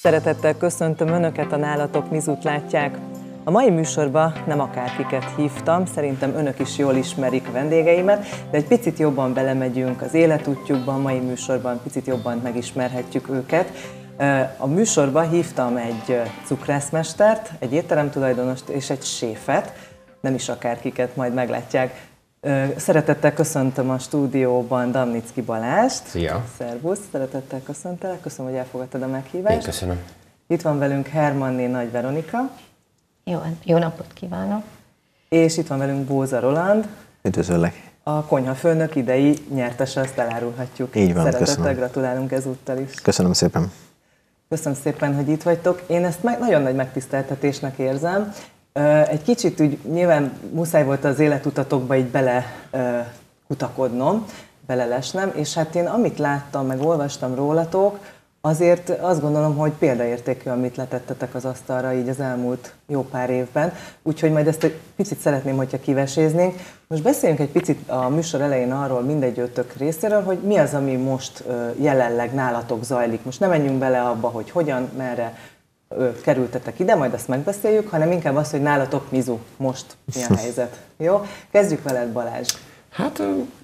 Szeretettel köszöntöm Önöket, a Nálatok Mizut látják. A mai műsorba nem akárkiket hívtam, szerintem Önök is jól ismerik a vendégeimet, de egy picit jobban belemegyünk az életútjukba, a mai műsorban picit jobban megismerhetjük őket. A műsorba hívtam egy cukrászmestert, egy étteremtulajdonost és egy séfet, nem is akárkiket, majd meglátják. Szeretettel köszöntöm a stúdióban Damnicki Balást. Szia! Szervusz, szeretettel köszöntelek, köszönöm, hogy elfogadtad a meghívást. Én köszönöm. Itt van velünk Hermanné Nagy Veronika. Jó napot kívánok! És itt van velünk Bóza Roland. Üdvözöllek! A konyhafőnök idei nyertese, azt elárulhatjuk. Így van, Szeretettel köszönöm. Gratulálunk ezúttal is. Köszönöm szépen! Köszönöm szépen, hogy itt vagytok. Én ezt nagyon nagy megtiszteltetésnek érzem. Egy kicsit úgy nyilván muszáj volt az életutatokba így bele kutakodnom, belelesnem, és hát én amit láttam, meg olvastam rólatok, azért azt gondolom, hogy példaértékű, amit letettetek az asztalra így az elmúlt jó pár évben. Úgyhogy majd ezt egy picit szeretném, hogyha kiveséznénk. Most beszéljünk egy picit a műsor elején arról mindegyőtök részéről, hogy mi az, ami most jelenleg nálatok zajlik. Most nem menjünk bele abba, hogy hogyan, merre kerültetek ide, majd azt megbeszéljük, hanem inkább az, hogy nálatok mizu most mi a helyzet. Jó? Kezdjük veled, Balázs. Hát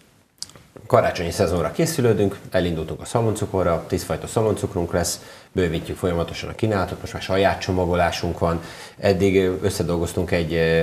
karácsonyi szezonra készülődünk, elindultunk a szaloncukorra, 10 fajta szaloncukrunk lesz, bővítjük folyamatosan a kínálatot, most már saját csomagolásunk van. Eddig összedolgoztunk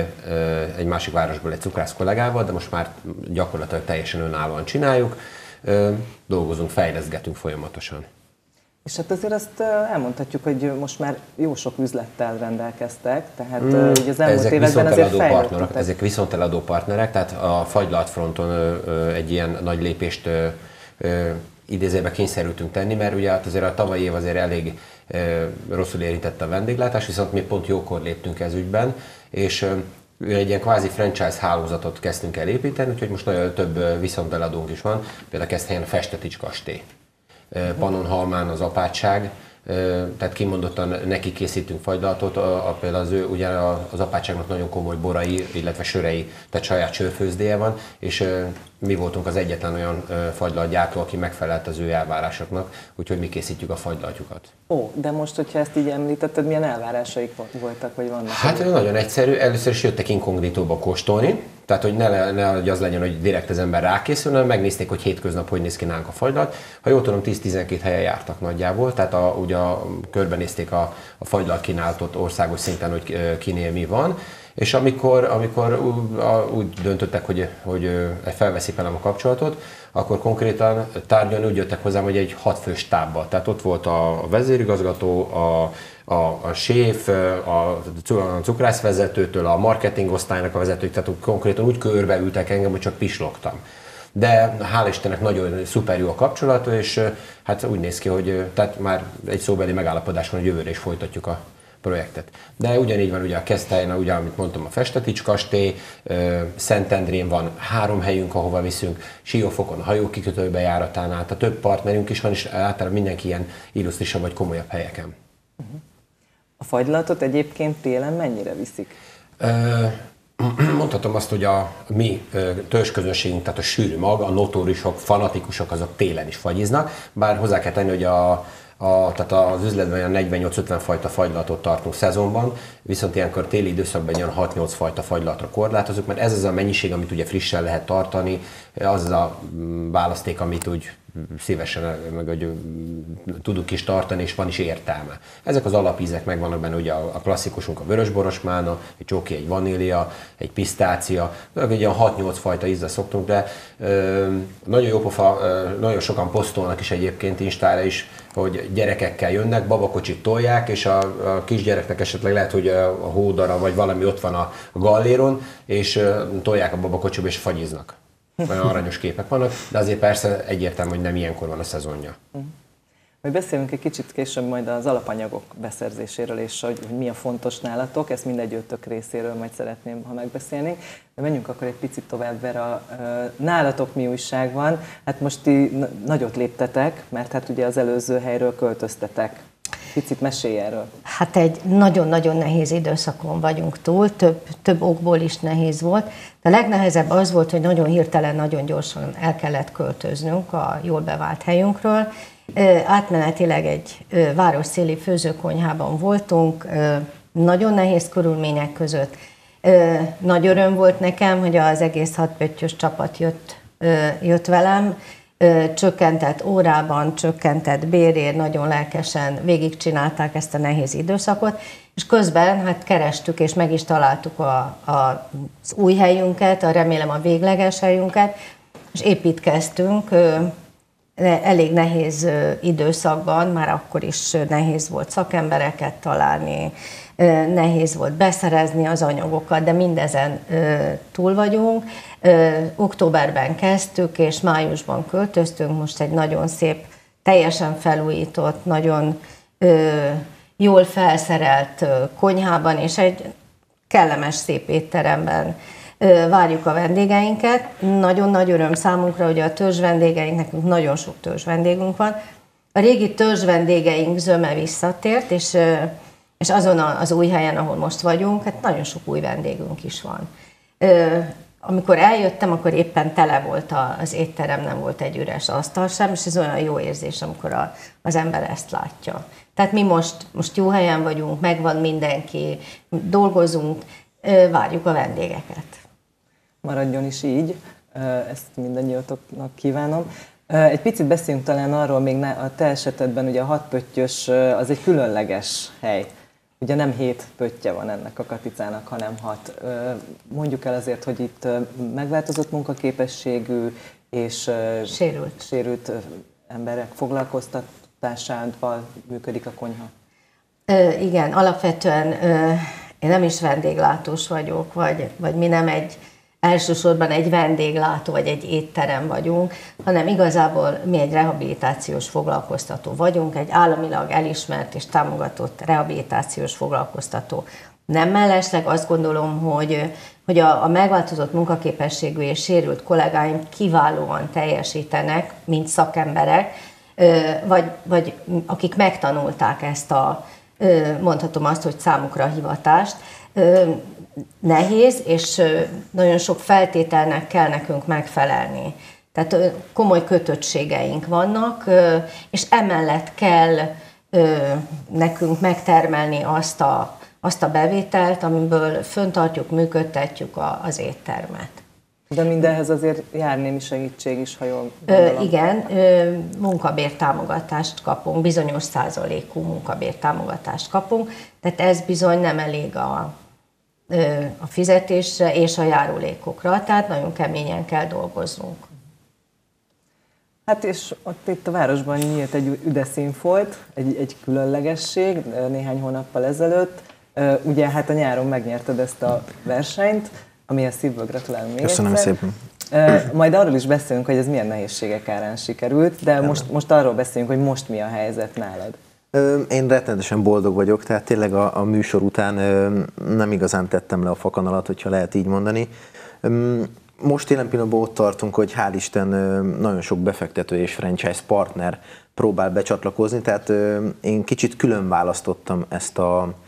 egy másik városból egy cukrász kollégával, de most már gyakorlatilag teljesen önállóan csináljuk. Dolgozunk, fejleszgetünk folyamatosan. És hát azért azt elmondhatjuk, hogy most már jó sok üzlettel rendelkeztek, tehát így az elmúlt években azért fejlődtetek. Ezek viszonteladó partnerek, tehát a fagylaltfronton egy ilyen nagy lépést idézőjelben kényszerültünk tenni, mert ugye hát azért a tavalyi év azért elég rosszul érintette a vendéglátás, viszont mi pont jókor léptünk ez ügyben, és egy ilyen kvázi franchise hálózatot kezdtünk el építeni, úgyhogy most nagyon több viszonteladónk is van, például Keszthelyen a Festetics kastély. Pannonhalmán az apátság, tehát kimondottan neki készítünk fagylaltot, például ugye az apátságnak nagyon komoly borai, illetve sörei, tehát saját sörfőzdéje van, és mi voltunk az egyetlen olyan fagylaltgyártó, aki megfelelt az ő elvárásoknak, úgyhogy mi készítjük a fagylaltjukat. Ó, de most, hogyha ezt így említetted, milyen elvárásaik voltak, vagy vannak? Hát nagyon egyszerű, először is jöttek inkognitóba kóstolni, tehát hogy ne az legyen, hogy direkt az ember rákészül, hanem megnézték, hogy hétköznap hogy néz ki nálunk a fagylalt. Ha jól tudom, 10-12 helyen jártak nagyjából, tehát ugye körbenézték a fagylalt kínálatot országos szinten, hogy kinél mi van. És amikor úgy döntöttek, hogy felveszik velem a kapcsolatot, akkor konkrétan tárgyalni úgy jöttek hozzám, hogy egy 6 fős stábbal. Tehát ott volt a vezérigazgató, a séf, a cukrászvezetőtől, a marketing osztálynak a vezetők, tehát konkrétan úgy körbeültek engem, hogy csak pislogtam. De hál' Istennek nagyon szuper jó a kapcsolat, és hát úgy néz ki, hogy tehát már egy szóbeli megállapodás van, hogy jövőre is folytatjuk a projektet. De ugyanígy van ugye a Keszthelyen, ugye, amit mondtam, a Festetics kastély, Szentendrén van 3 helyünk, ahova viszünk, Siófokon a hajókikötőbe járatánál, tehát több partnerünk is van, és általában mindenki ilyen illusztrisabb vagy komolyabb helyeken. A fagylaltot egyébként télen mennyire viszik? Mondhatom azt, hogy a mi törzsközönségünk, tehát a sűrű mag, a notóriusok, fanatikusok, azok télen is fagyiznak, bár hozzá kell tenni, hogy tehát az üzletben olyan 48-50 fajta fagylaltot tartunk szezonban, viszont ilyenkor téli időszakban olyan 6-8 fajta fagylatra korlátozunk, mert ez az a mennyiség, amit ugye frissen lehet tartani, az a választék, amit úgy szívesen meg, hogy tudunk is tartani, és van is értelme. Ezek az alapízek megvannak benne, ugye a klasszikusunk a vörösborosmána, egy csóki, egy vanília, egy pisztácia, egy olyan 6-8 fajta ízre szoktunk, de nagyon jó pofa, nagyon sokan posztolnak is egyébként Instára is, hogy gyerekekkel jönnek, babakocsit tolják, és a kisgyereknek esetleg lehet, hogy a hódara vagy valami ott van a galléron, és tolják a babakocsiba és fagyiznak. Olyan aranyos képek vannak, de azért persze egyértelmű, hogy nem ilyenkor van a szezonja. Majd beszélünk egy kicsit később majd az alapanyagok beszerzéséről, és hogy mi a fontos nálatok, ezt mindegyőtök részéről majd szeretném, ha megbeszélnénk. De menjünk akkor egy picit tovább, Vera. Nálatok mi újság van? Hát most ti nagyot léptetek, mert hát ugye az előző helyről költöztetek. Picit mesélj erről. Hát egy nagyon-nagyon nehéz időszakon vagyunk túl, több okból is nehéz volt. De a legnehezebb az volt, hogy nagyon hirtelen, nagyon gyorsan el kellett költöznünk a jól bevált helyünkről. átmenetileg egy városszéli főzőkonyhában voltunk, nagyon nehéz körülmények között. Nagy öröm volt nekem, hogy az egész 6 pöttyös csapat jött velem, csökkentett órában, csökkentett bérért, nagyon lelkesen végigcsinálták ezt a nehéz időszakot, és közben hát kerestük és meg is találtuk az új helyünket, remélem a végleges helyünket, és építkeztünk. Elég nehéz időszakban, már akkor is nehéz volt szakembereket találni, nehéz volt beszerezni az anyagokat, de mindezen túl vagyunk. Októberben kezdtük, és májusban költöztünk, most egy nagyon szép, teljesen felújított, nagyon jól felszerelt konyhában, és egy kellemes, szép étteremben várjuk a vendégeinket. Nagyon nagy öröm számunkra, hogy a törzs vendégeink, nekünk nagyon sok törzs vendégünk van. A régi törzs vendégeink zöme visszatért, és azon az új helyen, ahol most vagyunk, hát nagyon sok új vendégünk is van. Amikor eljöttem, akkor éppen tele volt az étterem, nem volt egy üres asztal sem, és ez olyan jó érzés, amikor az ember ezt látja. Tehát mi most jó helyen vagyunk, megvan mindenki, dolgozunk, várjuk a vendégeket. Maradjon is így, ezt mindannyiatoknak kívánom. Egy picit beszéljünk talán arról, még a te esetedben ugye a 6 pöttyös az egy különleges hely. Ugye nem 7 pöttye van ennek a katicának, hanem 6. Mondjuk el azért, hogy itt megváltozott munkaképességű és sérült emberek foglalkoztatásával működik a konyha. Igen, alapvetően én nem is vendéglátós vagyok, vagy mi nem elsősorban egy vendéglátó vagy egy étterem vagyunk, hanem igazából mi egy rehabilitációs foglalkoztató vagyunk, egy államilag elismert és támogatott rehabilitációs foglalkoztató. Nem mellesleg azt gondolom, hogy a megváltozott munkaképességű és sérült kollégáim kiválóan teljesítenek, mint szakemberek, vagy akik megtanulták ezt mondhatom azt, hogy számukra hivatást. Nehéz, és nagyon sok feltételnek kell nekünk megfelelni. Tehát komoly kötöttségeink vannak, és emellett kell nekünk megtermelni azt a bevételt, amiből föntartjuk, működtetjük az éttermet. De mindenhez azért jár némi segítség is, ha jól gondolom. Igen, munkabértámogatást kapunk, bizonyos százalékú munkabértámogatást kapunk, tehát ez bizony nem elég a fizetésre és a járulékokra, tehát nagyon keményen kell dolgoznunk. Hát és ott itt a városban nyílt egy üdeszínfolt, egy különlegesség néhány hónappal ezelőtt. Ugye hát a nyáron megnyerted ezt a versenyt, amihez szívből gratulálunk még Köszönöm egyszer. szépen. Majd arról is beszélünk, hogy ez milyen nehézségek árán sikerült, de most arról beszélünk, hogy most mi a helyzet nálad. Én rettenetesen boldog vagyok, tehát tényleg a műsor után nem igazán tettem le a fakanalat, hogyha lehet így mondani. Most jelen pillanatban ott tartunk, hogy hál' Isten nagyon sok befektető és franchise partner próbál becsatlakozni, tehát én kicsit külön választottam ezt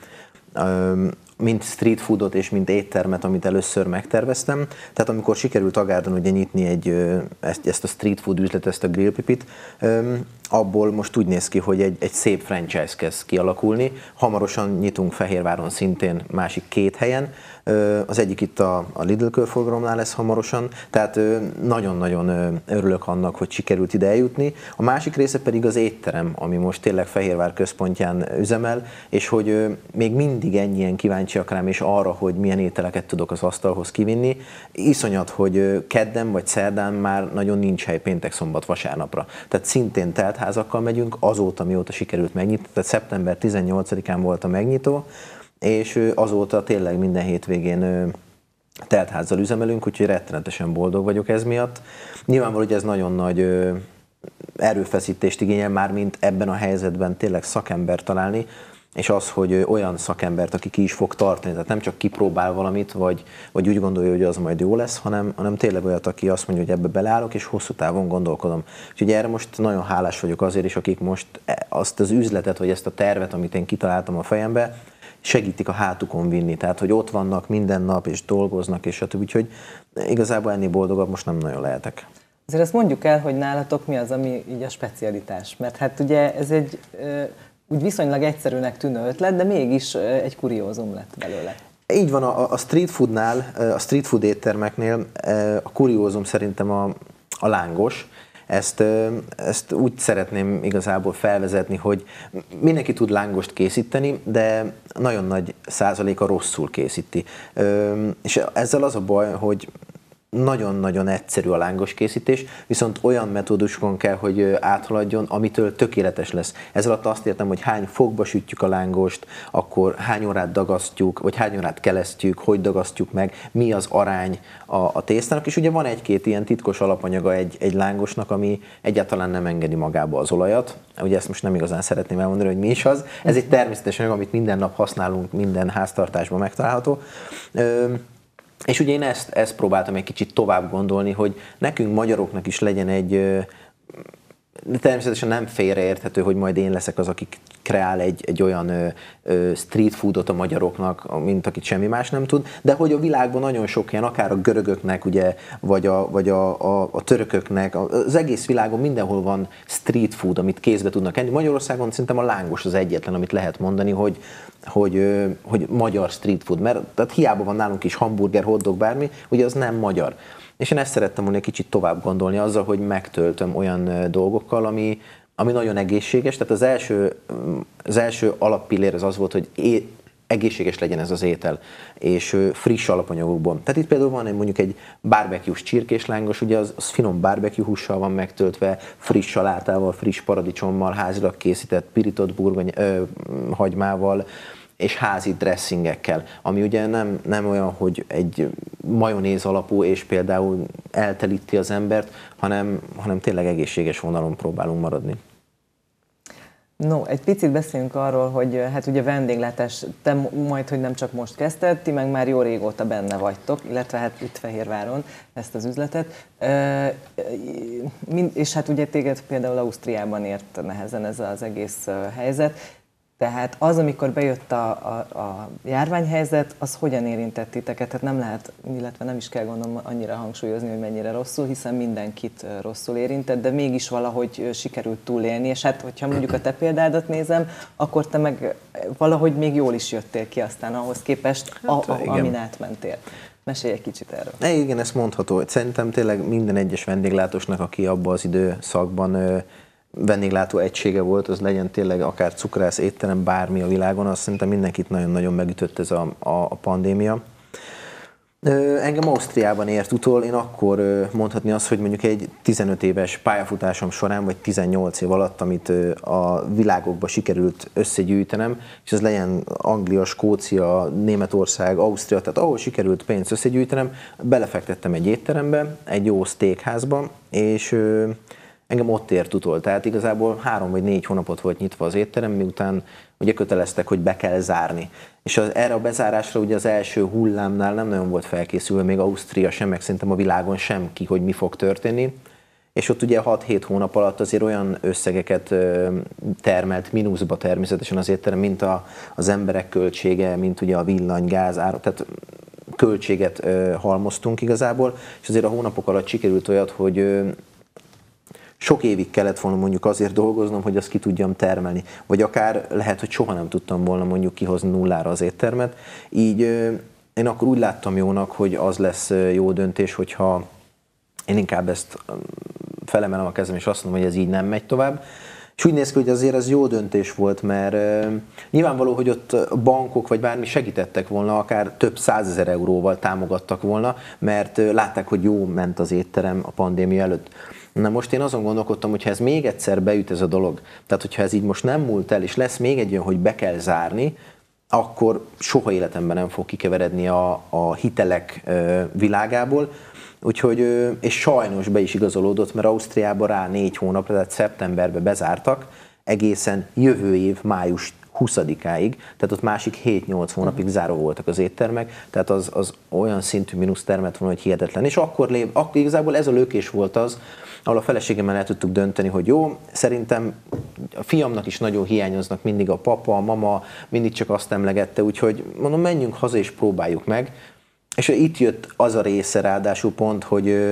mint street foodot és mint éttermet, amit először megterveztem. Tehát amikor sikerült Agárdon ugye nyitni ezt a street food üzletet, ezt a grillpipit, abból most úgy néz ki, hogy egy szép franchise kezd kialakulni. Hamarosan nyitunk Fehérváron szintén másik 2 helyen. Az egyik itt a Lidl körforgalomnál lesz hamarosan, tehát nagyon-nagyon örülök annak, hogy sikerült ide eljutni. A másik része pedig az étterem, ami most tényleg Fehérvár központján üzemel, és hogy még mindig ennyien kíváncsiak rám, és arra, hogy milyen ételeket tudok az asztalhoz kivinni. Iszonyat, hogy kedden vagy szerdán már nagyon nincs hely péntek, szombat, vasárnapra. Tehát szintén teltházakkal megyünk, azóta, mióta sikerült megnyitni, tehát szeptember 18-án volt a megnyitó, és azóta tényleg minden hétvégén teltházzal üzemelünk, úgyhogy rettenetesen boldog vagyok ez miatt. Nyilvánvaló, hogy ez nagyon nagy erőfeszítést igényel már, mint ebben a helyzetben tényleg szakember találni, és az, hogy olyan szakembert, aki ki is fog tartani, tehát nem csak kipróbál valamit, vagy úgy gondolja, hogy az majd jó lesz, hanem tényleg olyat, aki azt mondja, hogy ebbe beleállok, és hosszú távon gondolkodom. Úgyhogy erre most nagyon hálás vagyok azért is, akik most azt az üzletet, vagy ezt a tervet, amit én kitaláltam a fejembe, segítik a hátukon vinni, tehát hogy ott vannak minden nap, és dolgoznak, és stb. Úgyhogy igazából ennél boldogabb most nem nagyon lehetek. Azért azt mondjuk el, hogy nálatok mi az, ami így a specialitás. Mert hát ugye ez egy úgy viszonylag egyszerűnek tűnő ötlet, de mégis egy kuriózum lett belőle. Így van, a street foodnál, a street food éttermeknél a kuriózum szerintem a lángos. Ezt úgy szeretném igazából felvezetni, hogy mindenki tud lángost készíteni, de nagyon nagy százaléka rosszul készíti. És ezzel az a baj, hogy nagyon-nagyon egyszerű a lángos készítés, viszont olyan metódusokon kell, hogy áthaladjon, amitől tökéletes lesz. Ez alatt azt értem, hogy hány fokba sütjük a lángost, akkor hány órát dagasztjuk, vagy hány órát kelesztjük, hogy dagasztjuk meg, mi az arány a tésztának, és ugye van egy-két ilyen titkos alapanyaga egy lángosnak, ami egyáltalán nem engedi magába az olajat. Ugye ezt most nem igazán szeretném elmondani, hogy mi is az. Ez egy természetes anyag, amit minden nap használunk, minden háztartásban megtalálható. És ugye én ezt próbáltam egy kicsit tovább gondolni, hogy nekünk magyaroknak is legyen természetesen nem félreérthető, hogy majd én leszek az, aki kreál egy olyan street foodot a magyaroknak, mint akit semmi más nem tud, de hogy a világban nagyon sok ilyen, akár a görögöknek, ugye, vagy a törököknek, az egész világon mindenhol van street food, amit kézbe tudnak enni. Magyarországon szerintem a lángos az egyetlen, amit lehet mondani, hogy magyar street food, mert tehát hiába van nálunk is hamburger, hotdog, bármi, ugye az nem magyar. És én ezt szerettem volna egy kicsit tovább gondolni azzal, hogy megtöltöm olyan dolgokkal, ami nagyon egészséges. Tehát az első alappillér az volt, hogy egészséges legyen ez az étel, és friss alapanyagokból. Tehát itt például van mondjuk egy barbecue-s csirkéslángos, ugye az finom barbecue hússal van megtöltve, friss salátával, friss paradicsommal, házilag készített pirított hagymával, és házi dressingekkel, ami ugye nem olyan, hogy egy majonéz alapú, és például eltelíti az embert, hanem tényleg egészséges vonalon próbálunk maradni. No, egy picit beszéljünk arról, hogy hát ugye vendéglátás, te majd, hogy nem csak most kezdted, ti meg már jó régóta benne vagytok, illetve hát itt Fehérváron ezt az üzletet. És hát ugye téged például Ausztriában ért nehezen ez az egész helyzet. Tehát az, amikor bejött a járványhelyzet, az hogyan érintett titeket? Tehát nem lehet, illetve nem is kell gondolom annyira hangsúlyozni, hogy mennyire rosszul, hiszen mindenkit rosszul érintett, de mégis valahogy sikerült túlélni, és hát, hogyha mondjuk a te példádat nézem, akkor te meg valahogy még jól is jöttél ki aztán ahhoz képest, amin átmentél. Mesélj egy kicsit erről. Igen, ezt mondható. Szerintem tényleg minden egyes vendéglátósnak, aki abban az időszakban vendéglátó egysége volt, az legyen tényleg akár cukrász, étterem, bármi a világon, azt szerintem mindenkit nagyon-nagyon megütött ez a pandémia. Engem Ausztriában ért utol, én akkor mondhatni azt, hogy mondjuk egy 15 éves pályafutásom során, vagy 18 év alatt, amit a világokba sikerült összegyűjtenem, és ez legyen Anglia, Skócia, Németország, Ausztria, tehát ahol sikerült pénzt összegyűjtenem, belefektettem egy étterembe, egy jó steakházba, és engem ott ért utol. Tehát igazából 3 vagy 4 hónapot volt nyitva az étterem, miután ugye köteleztek, hogy be kell zárni. És erre a bezárásra ugye az első hullámnál nem nagyon volt felkészülve, még Ausztria sem, meg szerintem a világon sem ki, hogy mi fog történni. És ott ugye 6-7 hónap alatt azért olyan összegeket termelt, mínuszba természetesen az étterem, mint az emberek költsége, mint ugye a villany, gáz, ára, tehát költséget halmoztunk igazából, és azért a hónapok alatt sikerült olyat, hogy sok évig kellett volna mondjuk azért dolgoznom, hogy azt ki tudjam termelni. Vagy akár lehet, hogy soha nem tudtam volna mondjuk kihozni nullára az éttermet. Így én akkor úgy láttam jónak, hogy az lesz jó döntés, hogyha én inkább ezt felemelem a kezem, és azt mondom, hogy ez így nem megy tovább. És úgy néz ki, hogy azért ez jó döntés volt, mert nyilvánvaló, hogy ott bankok vagy bármi segítettek volna, akár több 100 000 euróval támogattak volna, mert látták, hogy jó ment az étterem a pandémia előtt. Na most én azon gondolkodtam, hogy ha ez még egyszer beüt ez a dolog, tehát hogyha ez így most nem múlt el, és lesz még egy olyan, hogy be kell zárni, akkor soha életemben nem fog kikeveredni a hitelek világából. Úgyhogy, és sajnos be is igazolódott, mert Ausztriában rá 4 hónapra, tehát szeptemberben bezártak, egészen jövő év május 20-áig, tehát ott másik 7-8 hónapig zárva voltak az éttermek, tehát az olyan szintű mínusz termelt volna, hogy hihetetlen. És akkor igazából ez a lökés volt az, ahol a feleségemmel el tudtuk dönteni, hogy jó, szerintem a fiamnak is nagyon hiányoznak mindig a papa, a mama, mindig csak azt emlegette, úgyhogy mondom, menjünk haza és próbáljuk meg. És itt jött az a része ráadásul pont, hogy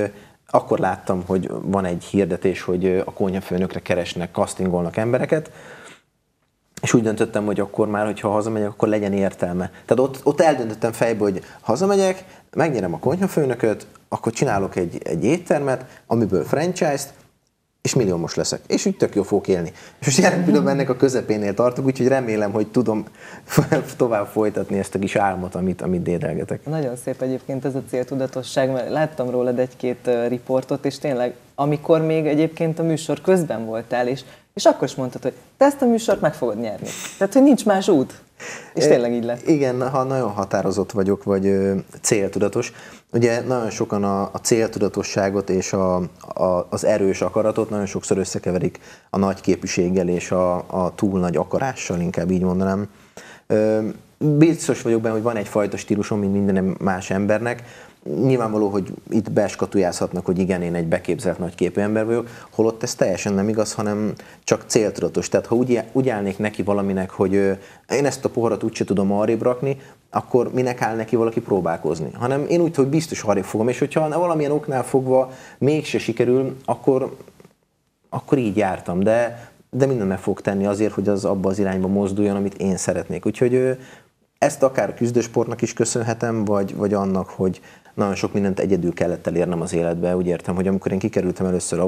akkor láttam, hogy van egy hirdetés, hogy a konyhafőnökre keresnek, castingolnak embereket, és úgy döntöttem, hogy akkor már, hogyha hazamegyek, akkor legyen értelme. Tehát ott eldöntöttem fejbe, hogy hazamegyek, megnyerem a konyhafőnököt, akkor csinálok egy éttermet, amiből franchise-t, és milliómos leszek. És úgy tök jó fogok élni. És most jelen pillanatban ennek a közepénél tartok, úgyhogy remélem, hogy tudom tovább folytatni ezt a kis álmot, amit dédelgetek. Nagyon szép egyébként ez a céltudatosság, mert láttam rólad egy-két riportot, és tényleg, amikor még egyébként a műsor közben voltál, és akkor is mondtad, hogy te ezt a műsort meg fogod nyerni. Tehát, hogy nincs más út. És tényleg így lett. Igen, ha nagyon határozott vagyok, vagy céltudatos. Ugye nagyon sokan a céltudatosságot és az erős akaratot nagyon sokszor összekeverik a nagy képűséggel és a túl nagy akarással, inkább így mondanám. Biztos vagyok benne, hogy van egyfajta stílusom, mint minden más embernek. Nyilvánvaló, hogy itt beskatujázhatnak, hogy igen, én egy beképzelt nagyképű ember vagyok, holott ez teljesen nem igaz, hanem csak céltudatos. Tehát ha úgy állnék neki valaminek, hogy én ezt a poharat úgyse tudom arrébb rakni, akkor minek áll neki valaki próbálkozni. Hanem én úgy, hogy biztos arrébb fogom, és hogyha valamilyen oknál fogva mégse sikerül, akkor így jártam. De mindent meg fog tenni azért, hogy az abba az irányba mozduljon, amit én szeretnék. Úgyhogy ezt akár a küzdősportnak is köszönhetem, vagy annak, hogy nagyon sok mindent egyedül kellett elérnem az életbe. Úgy értem, hogy amikor én kikerültem először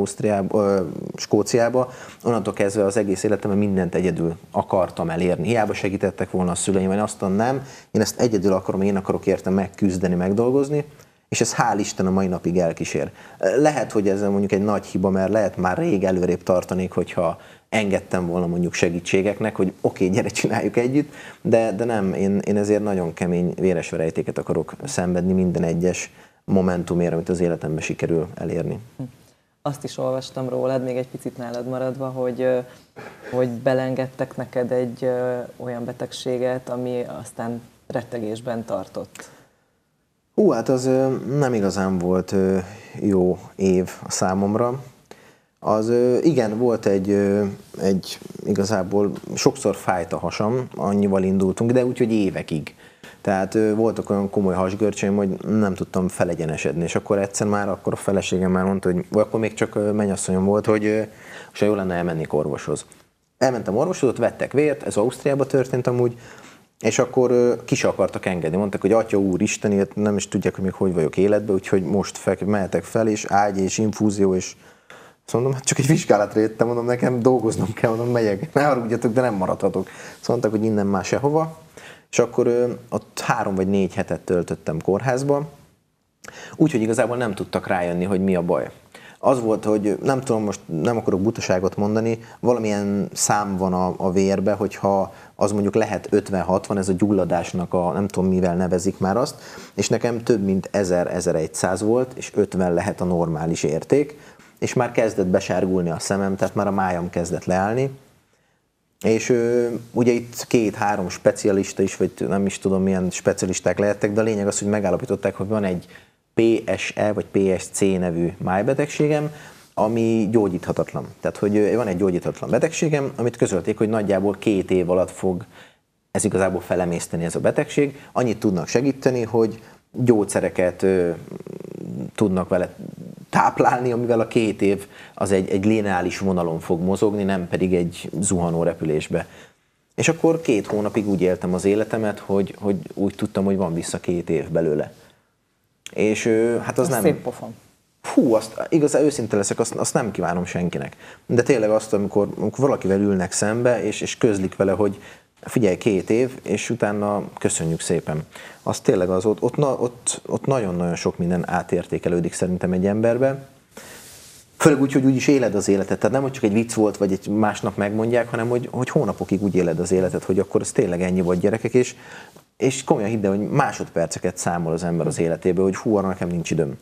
Skóciába, onnantól kezdve az egész életemben mindent egyedül akartam elérni. Hiába segítettek volna a szüleim, vagy azt nem. Én ezt egyedül akarom, én akarok érte megküzdeni, megdolgozni, és ez hál' Isten a mai napig elkísér. Lehet, hogy ez mondjuk egy nagy hiba, mert lehet már rég előrébb tartanék, hogyha engedtem volna mondjuk segítségeknek, hogy oké, gyere, csináljuk együtt, de nem, én ezért nagyon kemény, véres verejtéket akarok szenvedni minden egyes momentumért, amit az életemben sikerül elérni. Azt is olvastam rólad, még egy picit nálad maradva, hogy belengedtek neked egy olyan betegséget, ami aztán rettegésben tartott. Hát az nem igazán volt jó év a számomra. Az igen, volt egy igazából sokszor fájt a hasam, annyival indultunk, de úgyhogy évekig. Tehát voltak olyan komoly hasgörcseim, hogy nem tudtam felegyenesedni, és akkor egyszer akkor a feleségem már mondta, hogy vagy akkor még csak mennyasszonyom volt, hogy jó lenne elmennék orvoshoz. Elmentem orvoshoz, ott vettek vért, ez Ausztriában történt amúgy, és akkor ki se akartak engedni. Mondták, hogy Atya úristen, nem is tudják, hogy még hogy vagyok életben, úgyhogy most mehetek fel, és ágy és infúzió, és mondom, hát csak egy vizsgálatra jöttem, mondom, nekem dolgoznom kell, mondom, megyek, ne haragudjatok, de nem maradhatok. Szóval mondták, hogy innen már sehova, és akkor ott 3 vagy 4 hetet töltöttem kórházba, úgyhogy igazából nem tudtak rájönni, hogy mi a baj. Az volt, hogy nem tudom, most nem akarok butaságot mondani, valamilyen szám van a vérbe, hogyha az mondjuk lehet 50-60, ez a gyulladásnak nem tudom mivel nevezik már azt, és nekem több mint 1000-1100 volt, és 50 lehet a normális érték, és már kezdett besárgulni a szemem, tehát már a májam kezdett leállni. És ugye itt 2-3 specialista is, vagy nem is tudom milyen specialisták lehettek, de a lényeg az, hogy megállapították, hogy van egy PSE vagy PSC nevű májbetegségem, ami gyógyíthatatlan. Tehát, hogy van egy gyógyíthatatlan betegségem, amit közölték, hogy nagyjából 2 év alatt fog ez igazából felemészteni ez a betegség. Annyit tudnak segíteni, hogy gyógyszereket tudnak vele táplálni, amivel a 2 év az egy lineáris vonalon fog mozogni, nem pedig egy zuhanó repülésbe. És akkor 2 hónapig úgy éltem az életemet, hogy úgy tudtam, hogy van vissza 2 év belőle. És hát az nem... Szép pofon. Igazán őszinte leszek, azt nem kívánom senkinek. De tényleg azt, amikor valakivel ülnek szembe, és közlik vele, hogy figyelj, 2 év, és utána köszönjük szépen. Az tényleg ott nagyon-nagyon sok minden átértékelődik szerintem egy emberbe. Főleg úgy, hogy úgyis éled az életet. Tehát nem, hogy csak egy vicc volt, vagy egy másnap megmondják, hanem hogy hónapokig úgy éled az életet, hogy akkor ez tényleg ennyi vagy, gyerekek, és komolyan hidd el, hogy másodperceket számol az ember az életéből, hogy arra nekem nincs időm.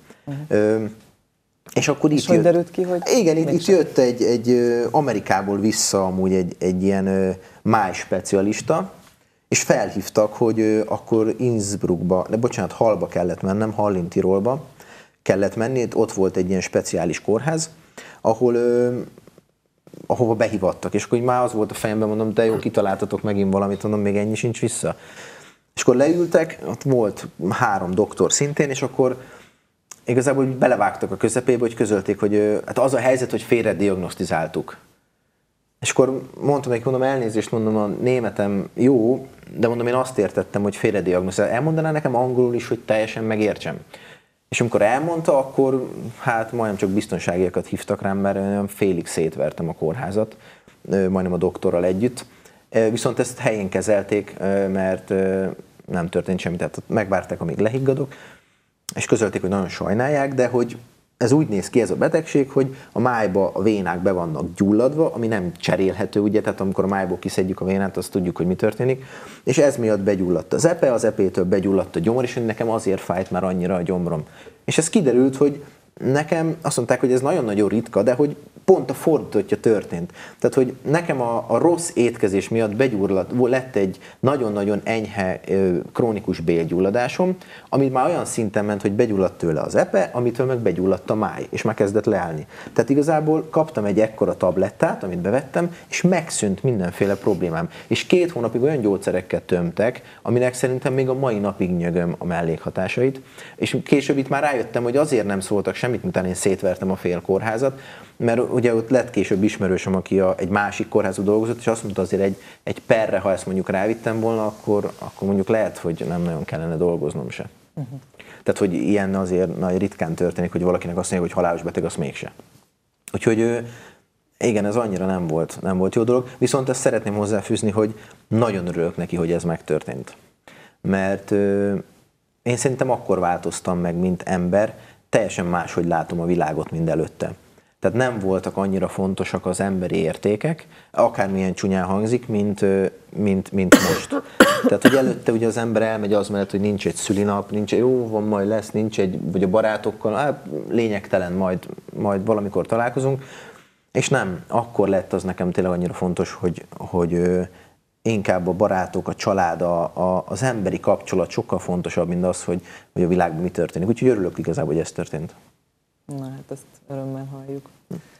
És akkor és hogy derült ki, hogy... Igen, itt jött egy Amerikából vissza amúgy egy ilyen májspecialista, és felhívtak, hogy akkor Innsbruckba, Hallba kellett mennem, Hallin Tirolba kellett menni, ott volt egy ilyen speciális kórház, ahova behívattak, és akkor már az volt a fejemben, mondom, de jó, kitaláltatok megint valamit, mondom, még ennyi sincs vissza. És akkor leültek, ott volt 3 doktor szintén, és akkor igazából belevágtak a közepébe, hogy közölték, hogy hát az a helyzet, hogy félre diagnosztizáltuk. És akkor mondtam neki, mondom, elnézést, mondom, a németem jó, de mondom, én azt értettem, hogy félre diagnosztizáltuk. Elmondaná nekem angolul is, hogy teljesen megértsem. És amikor elmondta, akkor hát majdnem csak biztonságiakat hívtak rám, mert olyan félig szétvertem a kórházat, majdnem a doktorral együtt. Viszont ezt helyén kezelték, mert nem történt semmi, tehát megvárták, amíg lehiggadok, és közölték, hogy nagyon sajnálják, de hogy ez úgy néz ki ez a betegség, hogy a májba a vénák be vannak gyulladva, ami nem cserélhető, ugye, tehát amikor a májból kiszedjük a vénát, azt tudjuk, hogy mi történik, és ez miatt begyulladt az epe, az epétől begyulladt a gyomor, és nekem azért fájt már annyira a gyomrom. És ez kiderült, hogy nekem azt mondták, hogy ez nagyon-nagyon ritka, de hogy pont a fordítottja történt. Tehát, hogy nekem a rossz étkezés miatt lett egy nagyon-nagyon enyhe krónikus bélgyulladásom, ami már olyan szinten ment, hogy begyulladt tőle az epe, amitől meg begyulladt a máj, és már kezdett leállni. Tehát igazából kaptam egy ekkora tablettát, amit bevettem, és megszűnt mindenféle problémám. És 2 hónapig olyan gyógyszerekkel tömtek, aminek szerintem még a mai napig nyögöm a mellékhatásait. És később itt már rájöttem, hogy azért nem szóltak semmit, miután én szétvertem a fél kórházat, mert ugye ott lett később ismerősöm, aki egy másik kórházban dolgozott, és azt mondta, azért egy perre, ha ezt mondjuk rávittem volna, akkor mondjuk lehet, hogy nem nagyon kellene dolgoznom se. Tehát, hogy ilyen azért nagy ritkán történik, hogy valakinek azt mondja, hogy halálos beteg, az mégse. Úgyhogy igen, ez annyira nem volt jó dolog, viszont ezt szeretném hozzáfűzni, hogy nagyon örülök neki, hogy ez megtörtént. Mert én szerintem akkor változtam meg, mint ember, teljesen máshogy látom a világot, mint előtte. Tehát nem voltak annyira fontosak az emberi értékek, akármilyen csúnyán hangzik, mint most. Tehát, hogy előtte ugye az ember elmegy az mellett, hogy nincs egy szülinap, nincs jó, van, majd lesz, nincs egy, vagy a barátokkal, lényegtelen, majd valamikor találkozunk, és nem, akkor lett az nekem tényleg annyira fontos, hogy inkább a barátok, a család, az emberi kapcsolat sokkal fontosabb, mint az, hogy a világban mi történik. Úgyhogy örülök igazából, hogy ez történt. Na hát ezt örömmel halljuk.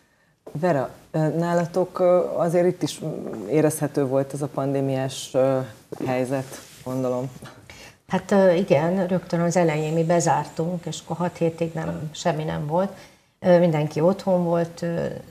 Vera, nálatok azért itt is érezhető volt ez a pandémiás helyzet, gondolom. Hát igen, rögtön az elején mi bezártunk, és akkor 6 hétig semmi nem volt. Mindenki otthon volt,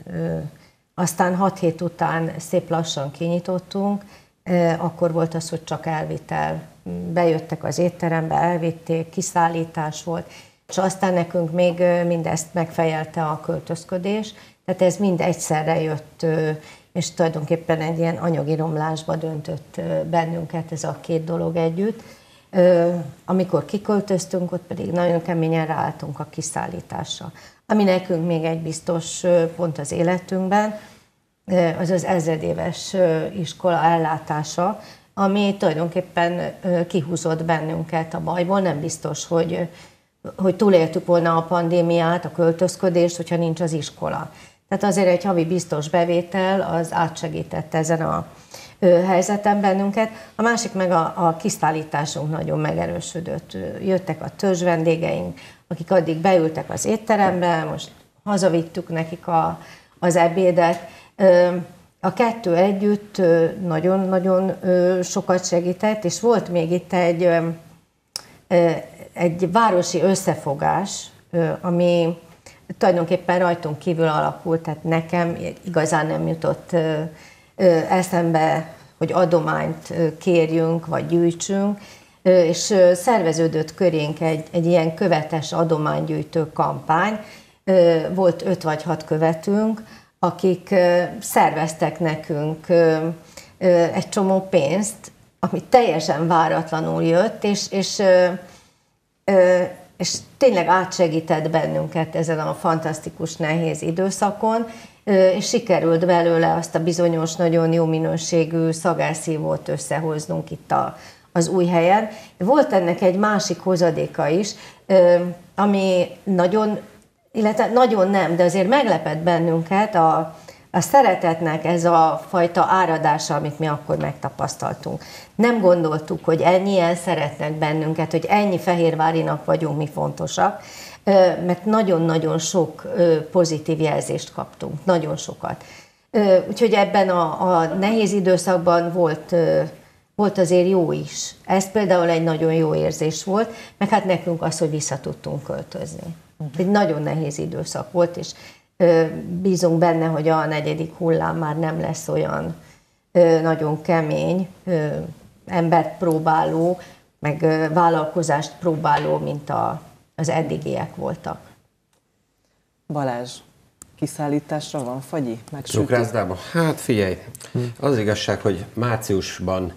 aztán 6 hét után szép lassan kinyitottunk, akkor volt az, hogy csak elvitel. Bejöttek az étterembe, elvitték, kiszállítás volt, és aztán nekünk még mindezt megfejelte a költözködés, tehát ez mind egyszerre jött, és tulajdonképpen egy ilyen anyagi romlásba döntött bennünket ez a 2 dolog együtt. Amikor kiköltöztünk, ott pedig nagyon keményen ráálltunk a kiszállításra. Ami nekünk még egy biztos pont az életünkben, az az ezredéves iskola ellátása, ami tulajdonképpen kihúzott bennünket a bajból. Nem biztos, hogy túléltük volna a pandémiát, a költözködést, hogyha nincs az iskola. Tehát azért egy havi biztos bevétel az átsegített ezen a helyzeten bennünket. A másik meg a kiszállításunk nagyon megerősödött. Jöttek a törzs vendégeink, akik addig beültek az étterembe, most hazavittük nekik az ebédet. A 2 együtt nagyon-nagyon sokat segített, és volt még itt egy városi összefogás, ami tulajdonképpen rajtunk kívül alakult, tehát nekem igazán nem jutott eszembe, hogy adományt kérjünk, vagy gyűjtsünk, és szerveződött körénk egy ilyen követes adománygyűjtő kampány. Volt 5 vagy 6 követünk, akik szerveztek nekünk egy csomó pénzt, ami teljesen váratlanul jött, és tényleg átsegített bennünket ezen a fantasztikus, nehéz időszakon, és sikerült belőle azt a bizonyos, nagyon jó minőségű szagárszívót összehoznunk itt az új helyen. Volt ennek egy másik hozadéka is, ami nagyon nem, de azért meglepett bennünket a szeretetnek ez a fajta áradása, amit mi akkor megtapasztaltunk. Nem gondoltuk, hogy ennyien szeretnek bennünket, hogy ennyi fehérvárinak vagyunk mi fontosak, mert nagyon-nagyon sok pozitív jelzést kaptunk, nagyon sokat. Úgyhogy ebben a nehéz időszakban volt azért jó is. Ez például egy nagyon jó érzés volt, meg hát nekünk az, hogy vissza tudtunk költözni. Egy nagyon nehéz időszak volt, és bízunk benne, hogy a 4. hullám már nem lesz olyan nagyon kemény, embert próbáló, meg vállalkozást próbáló, mint az eddigiek voltak. Balázs, kiszállításra van fagyi? Cukrászdában? Hát figyelj, az igazság, hogy márciusban,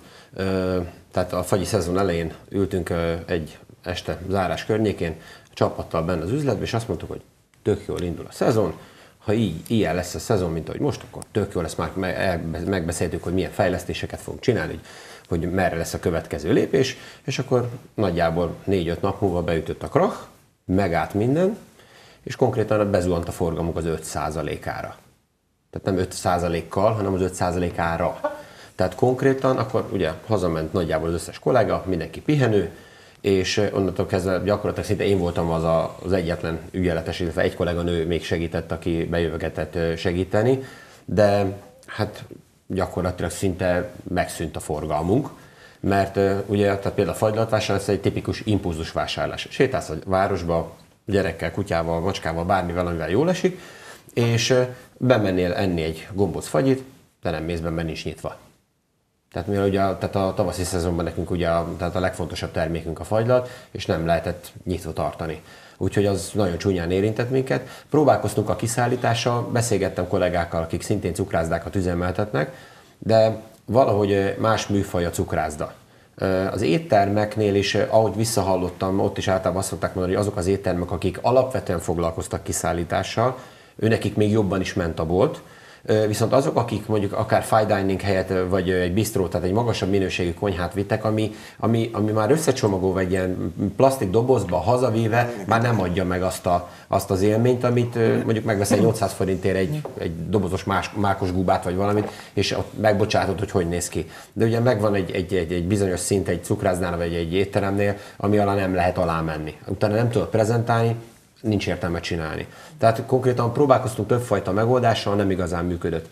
tehát a fagyi szezon elején ültünk egy este zárás környékén, a csapattal benne az üzletben, és azt mondtuk, hogy tök jól indul a szezon, ha ilyen lesz a szezon, mint ahogy most, akkor tök jó lesz, már megbeszéltük, hogy milyen fejlesztéseket fogunk csinálni, hogy merre lesz a következő lépés, és akkor nagyjából 4-5 nap múlva beütött a krach, megállt minden, és konkrétan bezuhant a forgalmunk az 5%-ára. Tehát nem 5%-kal, hanem az 5%-ára. Tehát konkrétan akkor ugye hazament nagyjából az összes kollega, mindenki pihenő, és onnantól kezdve gyakorlatilag szinte én voltam az egyetlen ügyeletes, illetve egy kolléganő még segített, aki bejövögetett segíteni, de hát gyakorlatilag szinte megszűnt a forgalmunk, mert ugye tehát például a fagylaltvásárlás ez egy tipikus impulzus vásárlás. Sétálsz a városba, gyerekkel, kutyával, macskával, bármivel, amivel jól esik, és bemennél enni egy gombóc fagyit, de nem mész be, mert nincs nyitva. Tehát mivel ugye tehát a tavaszi szezonban nekünk ugye tehát a legfontosabb termékünk a fagylat, és nem lehetett nyitva tartani. Úgyhogy az nagyon csúnyán érintett minket. Próbálkoztunk a kiszállítással, beszélgettem kollégákkal, akik szintén cukrászdákat üzemeltetnek, de valahogy más műfaj a cukrászda. Az éttermeknél is, ahogy visszahallottam, ott is általában azt szokták mondani, hogy azok az éttermek, akik alapvetően foglalkoztak kiszállítással, őnekik még jobban is ment a bolt. Viszont azok, akik mondjuk akár fine dining helyet, vagy egy bistró, tehát egy magasabb minőségű konyhát vittek, ami már összecsomagolva egy ilyen plastik dobozba hazavéve, már nem adja meg azt az élményt, amit mondjuk megveszel 800 forintért egy dobozos mákos gubát, vagy valamit, és ott megbocsátod, hogy néz ki. De ugye megvan egy bizonyos szint egy cukrásznál, vagy egy étteremnél, ami alá nem lehet alámenni. Utána nem tudod prezentálni, nincs értelme csinálni. Tehát konkrétan próbálkoztunk többfajta megoldással, nem igazán működött.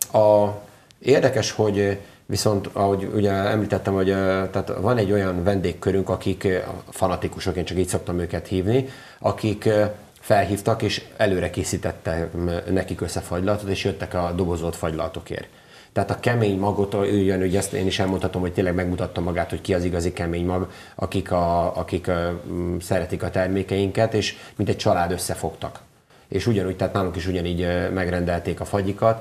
Érdekes, hogy viszont, ahogy ugye említettem, hogy tehát van egy olyan vendégkörünk, akik fanatikusok, én csak így szoktam őket hívni, akik felhívtak és előre készítettek nekik összefagylaltot, és jöttek a dobozolt fagylaltokért. Tehát a kemény magot, ugye ezt én is elmondhatom, hogy tényleg megmutatta magát, hogy ki az igazi kemény mag, akik szeretik a termékeinket, és mint egy család összefogtak. És ugyanúgy, tehát nálunk is ugyanígy megrendelték a fagyikat,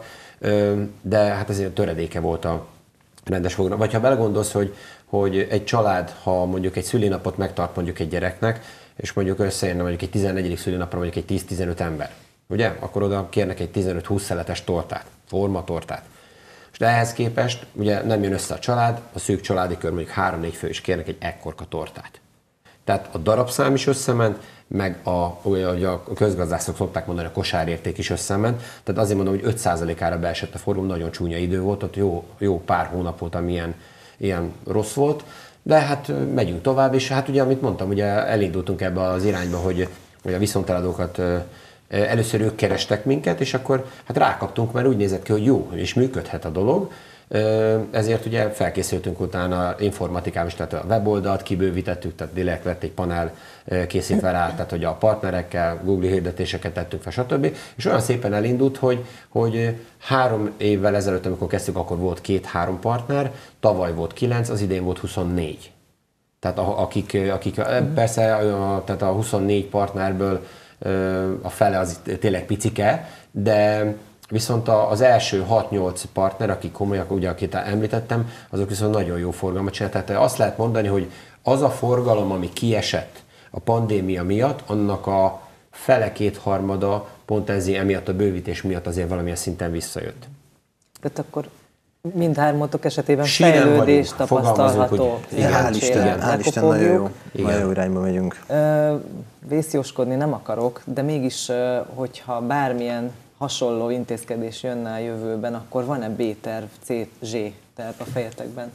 de hát ezért töredéke volt a rendes program. Vagy ha belegondolsz, hogy egy család, ha mondjuk egy szülinapot megtart mondjuk egy gyereknek, és mondjuk összejönne mondjuk egy 14. szülinapra mondjuk egy 10-15 ember, ugye? Akkor oda kérnek egy 15-20 szeletes tortát, formatortát. És ehhez képest ugye nem jön össze a család, a szűk családi kör mondjuk 3-4 fő is kérnek egy ekkorka tortát. Tehát a darabszám is összement, meg a közgazdászok szokták mondani, a kosárérték is összement. Tehát azért mondom, hogy 5%-ára beesett a forgalom, nagyon csúnya idő volt, ott jó pár hónap volt, ami ilyen rossz volt. De hát megyünk tovább, és hát ugye, amit mondtam, ugye elindultunk ebbe az irányba, hogy a viszonteladókat először ők kerestek minket, és akkor hát rákaptunk, mert úgy nézett ki, hogy jó, és működhet a dolog. Ezért ugye felkészültünk utána informatikával is, tehát a weboldalt kibővítettük, tehát direkt lett egy panel készítve rá, tehát hogy a partnerekkel Google hirdetéseket tettünk fel, stb. És olyan szépen elindult, hogy 3 évvel ezelőtt, amikor kezdtük, akkor volt 2-3 partner, tavaly volt 9, az idén volt 24. Tehát akik persze tehát a 24 partnerből a fele az tényleg picike, de viszont az első 6-8 partner, akik komolyak, ugye akit említettem, azok viszont nagyon jó forgalmat csináltak. Tehát azt lehet mondani, hogy az a forgalom, ami kiesett a pandémia miatt, annak a fele, 2/3 pont emiatt a bővítés miatt azért valamilyen szinten visszajött. Tehát akkor mindhármatok esetében fejlődés tapasztalható. Hál' Isten, nagyon jó. Nagyon jó irányba megyünk. Vészjóskodni nem akarok, de mégis, hogyha bármilyen hasonló intézkedés jönne a jövőben, akkor van-e B-terv, C-Z-terv a fejetekben?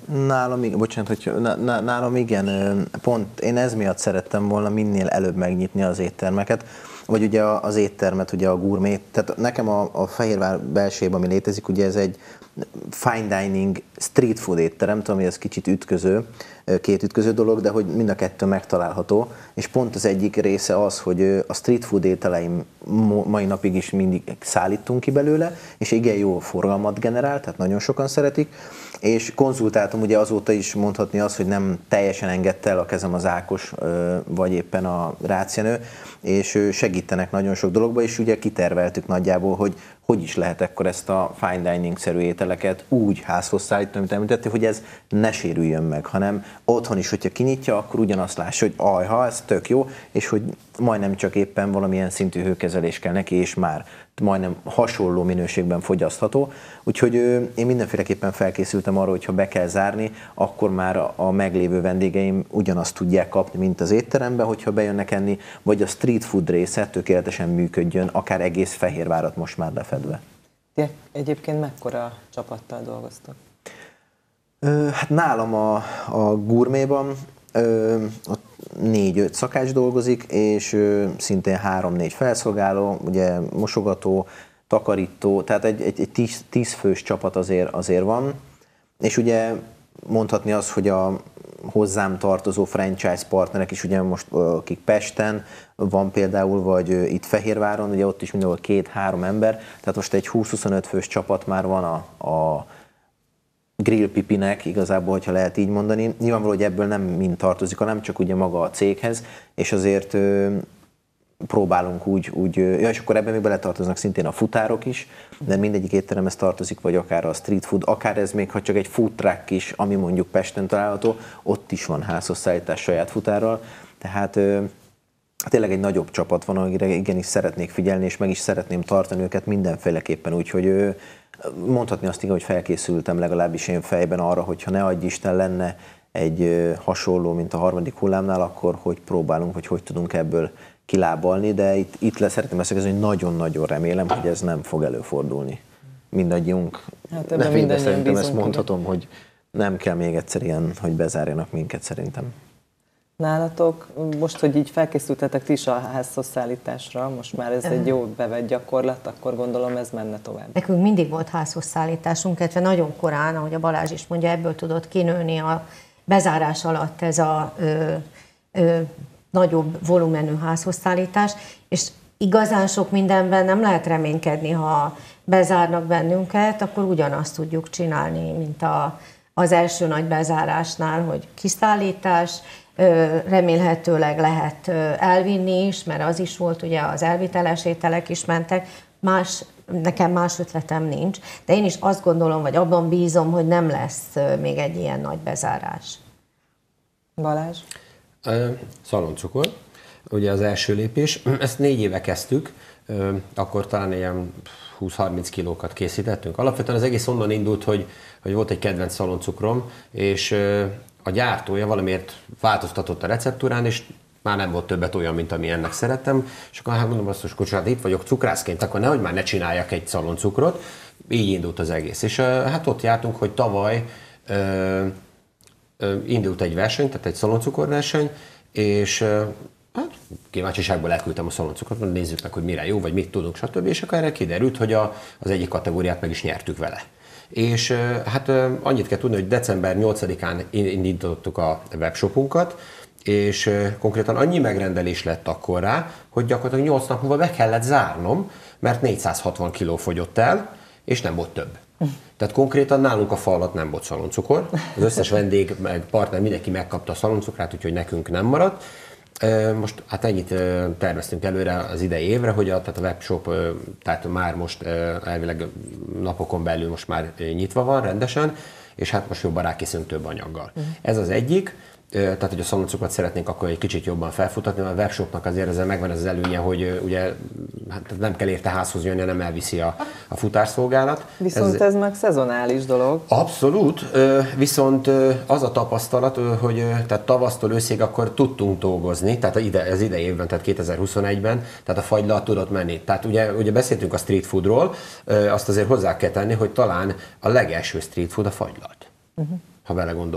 Nálam igen. Pont én ez miatt szerettem volna minél előbb megnyitni az éttermeket. vagy ugye az éttermet, ugye a gurmét. Tehát nekem a Fehérvár belsejében, ami létezik, ugye ez egy fine dining street food étterem, ami ez kicsit ütköző, két ütköző dolog, de hogy mind a kettő megtalálható, és pont az egyik része az, hogy a street food ételeim mai napig is mindig szállítunk ki belőle, és igen jó forgalmat generál, tehát nagyon sokan szeretik, és konzultáltam ugye azóta is mondhatni azt, hogy nem teljesen engedte el a kezem az Ákos, vagy éppen a Rácianő, és segítenek nagyon sok dologba, és ugye kiterveltük nagyjából, hogy is lehet akkor ezt a fine dining-szerű ételeket úgy házhoz szállítani, amit említettél, hogy ez ne sérüljön meg, hanem otthon is, hogyha kinyitja, akkor ugyanazt lássa, hogy ajha, ez tök jó, és hogy majdnem csak éppen valamilyen szintű hőkezelés kell neki, és már majdnem hasonló minőségben fogyasztható. Úgyhogy én mindenféleképpen felkészültem arra, hogy ha be kell zárni, akkor már a meglévő vendégeim ugyanazt tudják kapni, mint az étteremben, hogyha bejönnek enni, vagy a street food része tökéletesen működjön, akár egész Fehérvárat most már lefedve. Ti egyébként mekkora csapattal dolgoztok? Hát nálam a gurméban ott 4-5 szakács dolgozik, és szintén 3-4 felszolgáló, ugye mosogató, takarító, tehát egy 10 fős csapat azért van, és ugye mondhatni az, hogy a hozzám tartozó franchise partnerek is ugye most, akik Pesten van például, vagy itt Fehérváron, ugye ott is mindenhol 2-3 ember, tehát most egy 20-25 fős csapat már van a Grill Pipinek igazából, hogyha lehet így mondani. Nyilvánvaló, hogy ebből nem mind tartozik, hanem csak ugye maga a céghez, és azért próbálunk úgy, és akkor ebben még beletartoznak szintén a futárok is, de mindegyik étteremhez tartozik, vagy akár a street food, akár ez még, ha csak egy food truck is, ami mondjuk Pesten található, ott is van házhoz szállítás saját futárral, tehát tényleg egy nagyobb csapat van, akire igenis szeretnék figyelni, és meg is szeretném tartani őket mindenféleképpen, úgyhogy mondhatni azt, igen, hogy felkészültem legalábbis én fejben arra, hogyha ne adj Isten lenne egy hasonló, mint a harmadik hullámnál, akkor hogy próbálunk, vagy hogy tudunk ebből kilábalni, de itt szeretném leszögezni, hogy nagyon-nagyon remélem, hogy ez nem fog előfordulni. Mindannyiunk nevében szerintem ezt mondhatom, hogy nem kell még egyszer ilyen, hogy bezárjanak minket szerintem. Nálatok, most, hogy így felkészültetek ti is a házhoz szállításra, most már ez egy jó bevett gyakorlat, akkor gondolom ez menne tovább. Nekünk mindig volt házhoz szállításunk, illetve nagyon korán, ahogy a Balázs is mondja, ebből tudott kinőni a bezárás alatt ez a nagyobb volumenű házhoz szállítás, és igazán sok mindenben nem lehet reménykedni, ha bezárnak bennünket, akkor ugyanazt tudjuk csinálni, mint az első nagy bezárásnál, hogy kiszállítás, remélhetőleg lehet elvinni is, mert az is volt, ugye az elviteles ételek is mentek, nekem más ötletem nincs, de én is azt gondolom, vagy abban bízom, hogy nem lesz még egy ilyen nagy bezárás. Balázs? Szaloncukor, ugye az első lépés. Ezt 4 éve kezdtük, akkor talán ilyen 20-30 kilókat készítettünk. Alapvetően az egész onnan indult, hogy volt egy kedvenc szaloncukrom, és a gyártója valamiért változtatott a receptúrán, és már nem volt többet olyan, mint ami ennek szerettem. És akkor hát mondom azt, hogy hát itt vagyok cukrászként, akkor nehogy már ne csináljak egy szaloncukrot. Így indult az egész. És hát ott jártunk, hogy tavaly indult egy verseny, tehát egy szaloncukorverseny, és hát kíváncsiságból elküldtem a szaloncukrot, nézzük meg, hogy mire jó, vagy mit tudunk, stb. És akkor erre kiderült, hogy az egyik kategóriát meg is nyertük vele. És hát annyit kell tudni, hogy december 8-án indítottuk a webshopunkat, és konkrétan annyi megrendelés lett akkor rá, hogy gyakorlatilag 8 nap múlva be kellett zárnom, mert 460 kiló fogyott el, és nem volt több. Tehát konkrétan nálunk a fal alatt nem volt szaloncukor, az összes vendég, meg partner, mindenki megkapta a szaloncukrát, úgyhogy nekünk nem maradt. Most hát ennyit terveztünk előre az idei évre, hogy tehát a webshop tehát már most elvileg napokon belül most már nyitva van rendesen, és hát most jobban rákészülünk több anyaggal. Ez az egyik, tehát hogy a szaloncukrat szeretnénk akkor egy kicsit jobban felfutatni, mert a webshopnak azért ezzel megvan az előnye, hogy ugye hát nem kell érte házhoz jönni, nem elviszi a futárszolgálat. Viszont ez meg szezonális dolog. Abszolút, viszont az a tapasztalat, hogy tehát tavasztól őszig akkor tudtunk dolgozni, tehát az idei évben, tehát 2021-ben, tehát a fagylalt tudott menni. Tehát ugye beszéltünk a street foodról, azt azért hozzá kell tenni, hogy talán a legelső street food a fagylalt. Ha belegondoltok.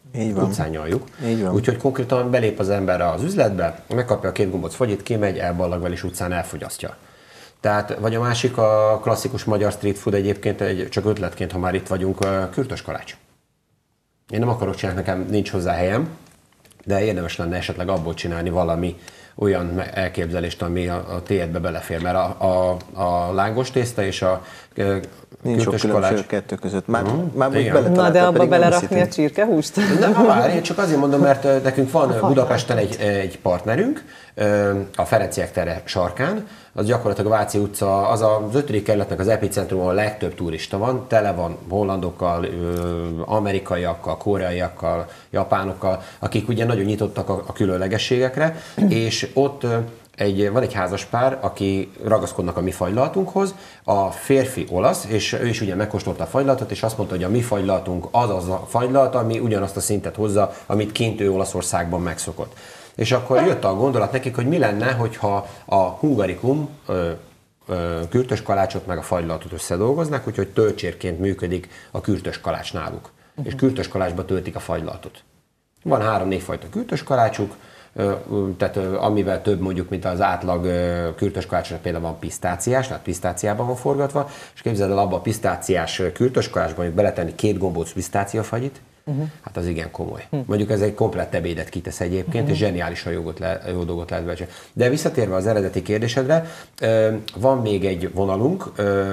utcán nyaljuk. Úgyhogy konkrétan belép az ember az üzletbe, megkapja a 2 gombóc fagyit, kimegy, elballag vele és utcán elfogyasztja. Tehát, vagy a másik, a klasszikus magyar street food egyébként, csak ötletként, ha már itt vagyunk, kürtös kalács. Én nem akarok csinálni, nekem nincs hozzá helyem, de érdemes lenne esetleg abból csinálni valami olyan elképzelést, ami a tiédbe belefér, mert a lángos tészta és a kürtös kalács... a kettő között. Már na de abba belerakni a csirkehúst? Én csak azért mondom, mert nekünk van Budapesten egy partnerünk, a Ferenciek tere sarkán, az gyakorlatilag a Váci utca, az az 5. kerületnek az epicentrum, ahol a legtöbb turista van, tele van hollandokkal, amerikaiakkal, koreaiakkal, japánokkal, akik ugye nagyon nyitottak a különlegességekre, és ott van egy házaspár, aki ragaszkodnak a mi fagylatunkhoz, a férfi olasz, és ő is ugye megkóstolta a fagylatot, és azt mondta, hogy a mi fagylatunk az a fagylat, ami ugyanazt a szintet hozza, amit kint ő Olaszországban megszokott. És akkor jött a gondolat nekik, hogy mi lenne, hogyha a hungarikum kürtös kalácsot meg a fagylatot összedolgoznak, úgyhogy töltsérként működik a kürtös kalács náluk. És kürtös kalácsba töltik a fagylatot. Van 3-4 fajta kürtös kalácsuk, tehát amivel több mondjuk, mint az átlag kürtös kalácsnak például van pisztáciás, tehát pisztáciában van forgatva, és képzeld el abba a pisztáciás kürtös kalácsban, hogy beletenni 2 gombóc pisztáciafagyit, hát az igen komoly. Mondjuk ez egy komplett ebédet kitesz egyébként, és zseniálisan jó dolgot lehet becsinálni. De visszatérve az eredeti kérdésedre, van még egy vonalunk,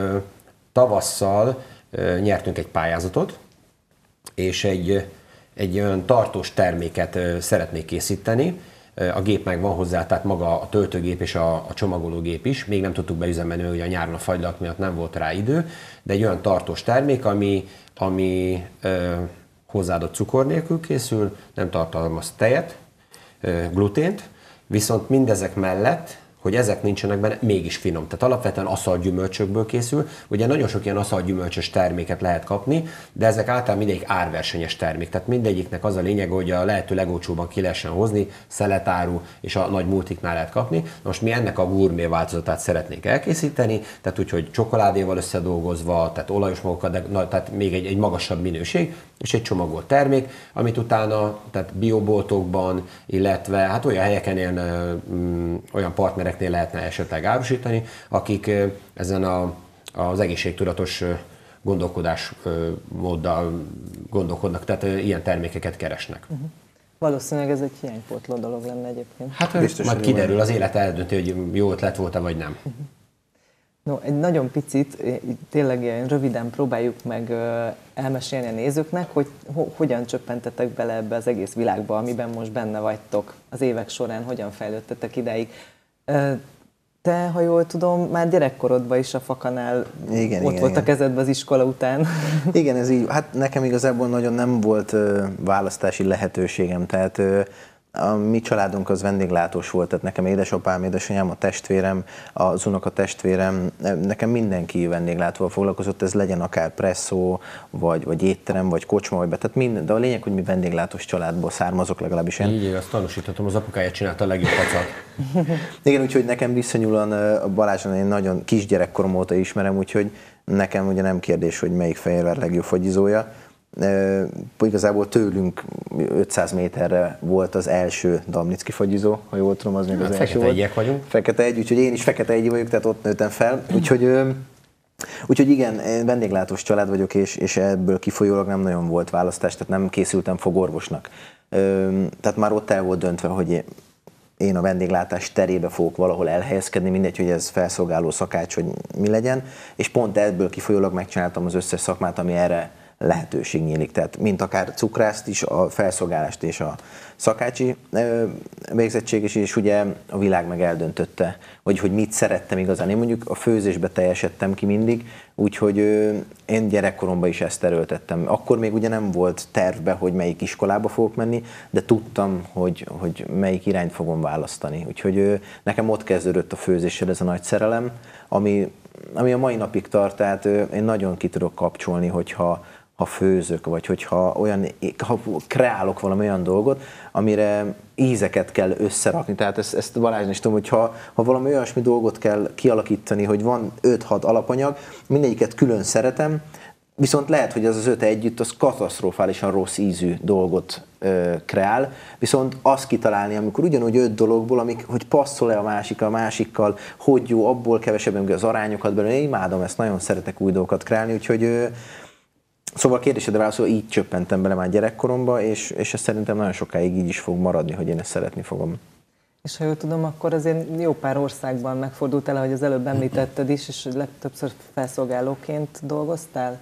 tavasszal nyertünk egy pályázatot, és egy olyan tartós terméket szeretnék készíteni. A gép meg van hozzá, tehát maga a töltőgép és a csomagológép is. Még nem tudtuk beüzemelni, hogy a nyáron a fagylat miatt nem volt rá idő, de egy olyan tartós termék, ami hozzáadott cukor nélkül készül, nem tartalmaz tejet, glutént, viszont mindezek mellett, hogy ezek nincsenek benne, mégis finom. Tehát alapvetően aszalgyümölcsökből készül. Ugye nagyon sok ilyen aszalgyümölcsös terméket lehet kapni, de ezek általában mindegyik árversenyes termék. Tehát mindegyiknek az a lényeg, hogy a lehető legolcsóbban ki lehessen hozni, szeletáru és a nagy multiknál lehet kapni. Most mi ennek a gourmet változatát szeretnénk elkészíteni, tehát úgyhogy csokoládéval összedolgozva, tehát olajos magokat, de tehát még egy magasabb minőség, és egy csomagolt termék, amit utána tehát bioboltokban, illetve hát olyan helyeken, olyan partnereknél lehetne esetleg árusítani, akik ezen az egészségtudatos gondolkodásmóddal gondolkodnak, tehát ilyen termékeket keresnek. Valószínűleg ez egy hiánypótló dolog lenne egyébként. Hát biztos, majd kiderül, az élet eldönti, hogy jó ötlet volt-e vagy nem. No, egy nagyon picit, tényleg ilyen röviden próbáljuk meg elmesélni a nézőknek, hogy hogyan csöppentetek bele ebbe az egész világba, amiben most benne vagytok az évek során, hogyan fejlődtetek ideig. Te, ha jól tudom, már gyerekkorodban is a Fakanál ott volt a kezedben az iskola után. Igen, ez így. Hát nekem igazából nagyon nem volt választási lehetőségem, tehát a mi családunk az vendéglátós volt, tehát nekem édesapám, édesanyám, a testvérem, az unoka testvérem, nekem mindenki vendéglátóval foglalkozott, ez legyen akár presszó, vagy étterem, vagy kocsma, vagy tehát minden, de a lényeg, hogy mi vendéglátós családból származok, legalábbis én. Így, azt tanúsíthatom, az apukáját csinálta a legjobb pacat. Igen, úgyhogy nekem viszonyúlan a Balázson én nagyon kisgyerekkorom óta ismerem, úgyhogy nekem ugye nem kérdés, hogy melyik Fehérvár legjobb fagyizója. Igazából tőlünk 500 méterre volt az első Damnicki fagyizó, ha jól tudom, az még az első volt. Fekete vagyunk. Fekete egy, úgyhogy én is fekete egy vagyok, tehát ott nőttem fel. Úgyhogy igen, én vendéglátós család vagyok, és ebből kifolyólag nem nagyon volt választás, tehát nem készültem fogorvosnak. Tehát már ott el volt döntve, hogy én a vendéglátás terébe fogok valahol elhelyezkedni, mindegy, hogy ez felszolgáló szakács, hogy mi legyen, és pont ebből kifolyólag megcsináltam az összes szakmát, ami erre lehetőség nyílik. Tehát mint akár cukrászt is, a felszolgálást és a szakácsi végzettség is, és ugye a világ meg eldöntötte, vagy hogy mit szerettem igazán. Én mondjuk a főzésbe teljesedtem ki mindig, úgyhogy én gyerekkoromban is ezt erőltettem. Akkor még ugye nem volt tervbe, hogy melyik iskolába fogok menni, de tudtam, hogy melyik irányt fogom választani. Úgyhogy nekem ott kezdődött a főzéssel ez a nagy szerelem, ami a mai napig tart, tehát én nagyon ki tudok kapcsolni, hogyha főzök, vagy ha kreálok valami olyan dolgot, amire ízeket kell összerakni. Tehát ezt Balázs is tudom, hogy ha valami olyasmi dolgot kell kialakítani, hogy van 5-6 alapanyag, mindegyiket külön szeretem, Viszont lehet, hogy az 5 együtt az katasztrofálisan rossz ízű dolgot kreál, viszont azt kitalálni, amikor ugyanúgy 5 dologból, hogy passzol-e a másikkal, hogy jó, abból kevesebben az arányokat belőle, én imádom ezt, nagyon szeretek új dolgokat kreálni, úgyhogy szóval a kérdésedre válaszol, így csöppentem bele már gyerekkoromba, és ez szerintem nagyon sokáig így is fog maradni, hogy én ezt szeretni fogom. És ha jól tudom, akkor azért jó pár országban megfordult el, ahogy az előbb említetted is, és legtöbbször felszolgálóként dolgoztál?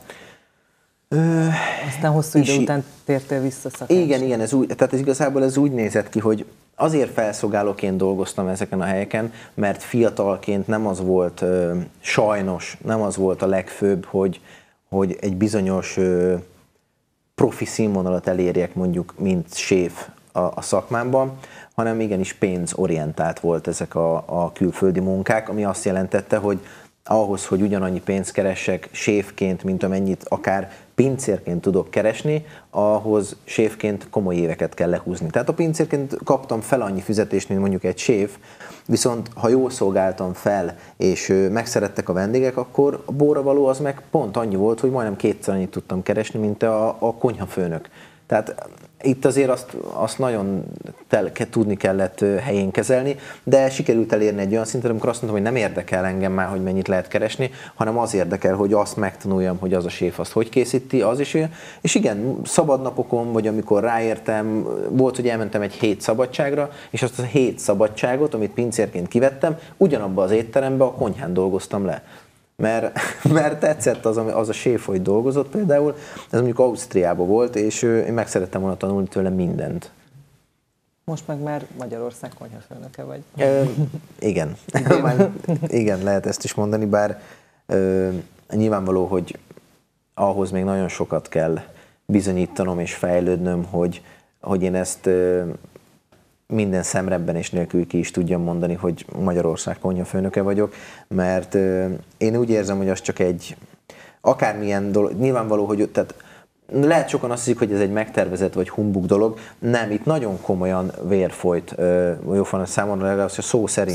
Aztán hosszú idő után tértél vissza szakemberként. Igen, tehát igazából ez úgy nézett ki, hogy azért felszolgálóként dolgoztam ezeken a helyeken, mert fiatalként nem az volt, sajnos nem az volt a legfőbb, hogy egy bizonyos profi színvonalat elérjek mondjuk, mint séf a szakmámban, hanem igenis pénzorientált volt ezek a külföldi munkák, ami azt jelentette, hogy ahhoz, hogy ugyanannyi pénzt keressek séfként, mint amennyit akár pincérként tudok keresni, ahhoz séfként komoly éveket kell lehúzni. Tehát a pincérként kaptam fel annyi fizetést, mint mondjuk egy séf, viszont ha jól szolgáltam fel, és megszerettek a vendégek, akkor a bóravaló az meg pont annyi volt, hogy majdnem 2-szer annyit tudtam keresni, mint a konyhafőnök. Tehát itt azért azt nagyon tudni kellett helyén kezelni, de sikerült elérni egy olyan szintet, amikor azt mondtam, hogy nem érdekel engem már, hogy mennyit lehet keresni, hanem az érdekel, hogy azt megtanuljam, hogy az a séf azt hogy készíti, az is. És igen, szabadnapokon, vagy amikor ráértem, volt, hogy elmentem egy 7 szabadságra, és azt a 7 szabadságot, amit pincérként kivettem, ugyanabba az étterembe a konyhán dolgoztam le. Mert tetszett az a séf, hogy dolgozott például, ez mondjuk Ausztriában volt, és én meg szerettem volna tanulni tőle mindent. Most meg már Magyarország konyhafőnöke vagy. Igen. Igen, lehet ezt is mondani, bár nyilvánvaló, hogy ahhoz még nagyon sokat kell bizonyítanom és fejlődnöm, hogy én ezt minden szemrebbenés nélkül ki is tudjam mondani, hogy Magyarország konyhafőnöke vagyok, mert én úgy érzem, hogy az csak egy akármilyen dolog, nyilvánvaló, hogy tehát lehet sokan azt hiszik, hogy ez egy megtervezett vagy humbug dolog, nem, itt nagyon komolyan vér folyt, jó van a számomra legalább szó szerint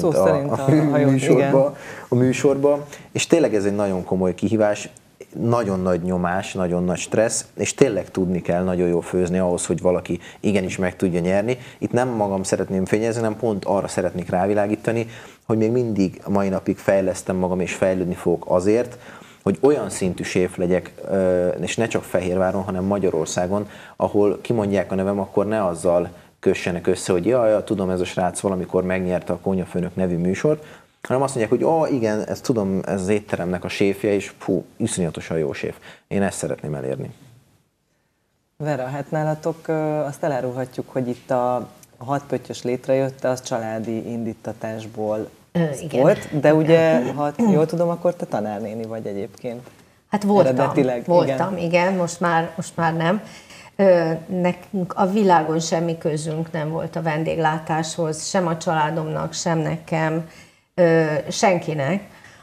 a műsorba, és tényleg ez egy nagyon komoly kihívás, nagyon nagy nyomás, nagyon nagy stressz, és tényleg tudni kell nagyon jól főzni ahhoz, hogy valaki igenis meg tudja nyerni. Itt nem magam szeretném fényezni, hanem pont arra szeretnék rávilágítani, hogy még mindig a mai napig fejlesztem magam, és fejlődni fogok azért, hogy olyan szintű séf legyek, és ne csak Fehérváron, hanem Magyarországon, ahol kimondják a nevem, akkor ne azzal kössenek össze, hogy ja, tudom, ez a srác valamikor megnyerte a Konyhafőnök nevű műsort, hanem azt mondják, hogy igen, ezt tudom, ez az étteremnek a séfje, és iszonyatosan jó séf. Én ezt szeretném elérni. Vera, hát nálatok azt elárulhatjuk, hogy itt a 6 pöttyös létrejött, az családi indítatásból volt, de ugye, ha jól tudom, akkor te tanárnéni vagy egyébként. Hát voltam, igen, most már nem. Nekünk a világon semmi közünk nem volt a vendéglátáshoz, sem a családomnak, sem nekem, senkinek.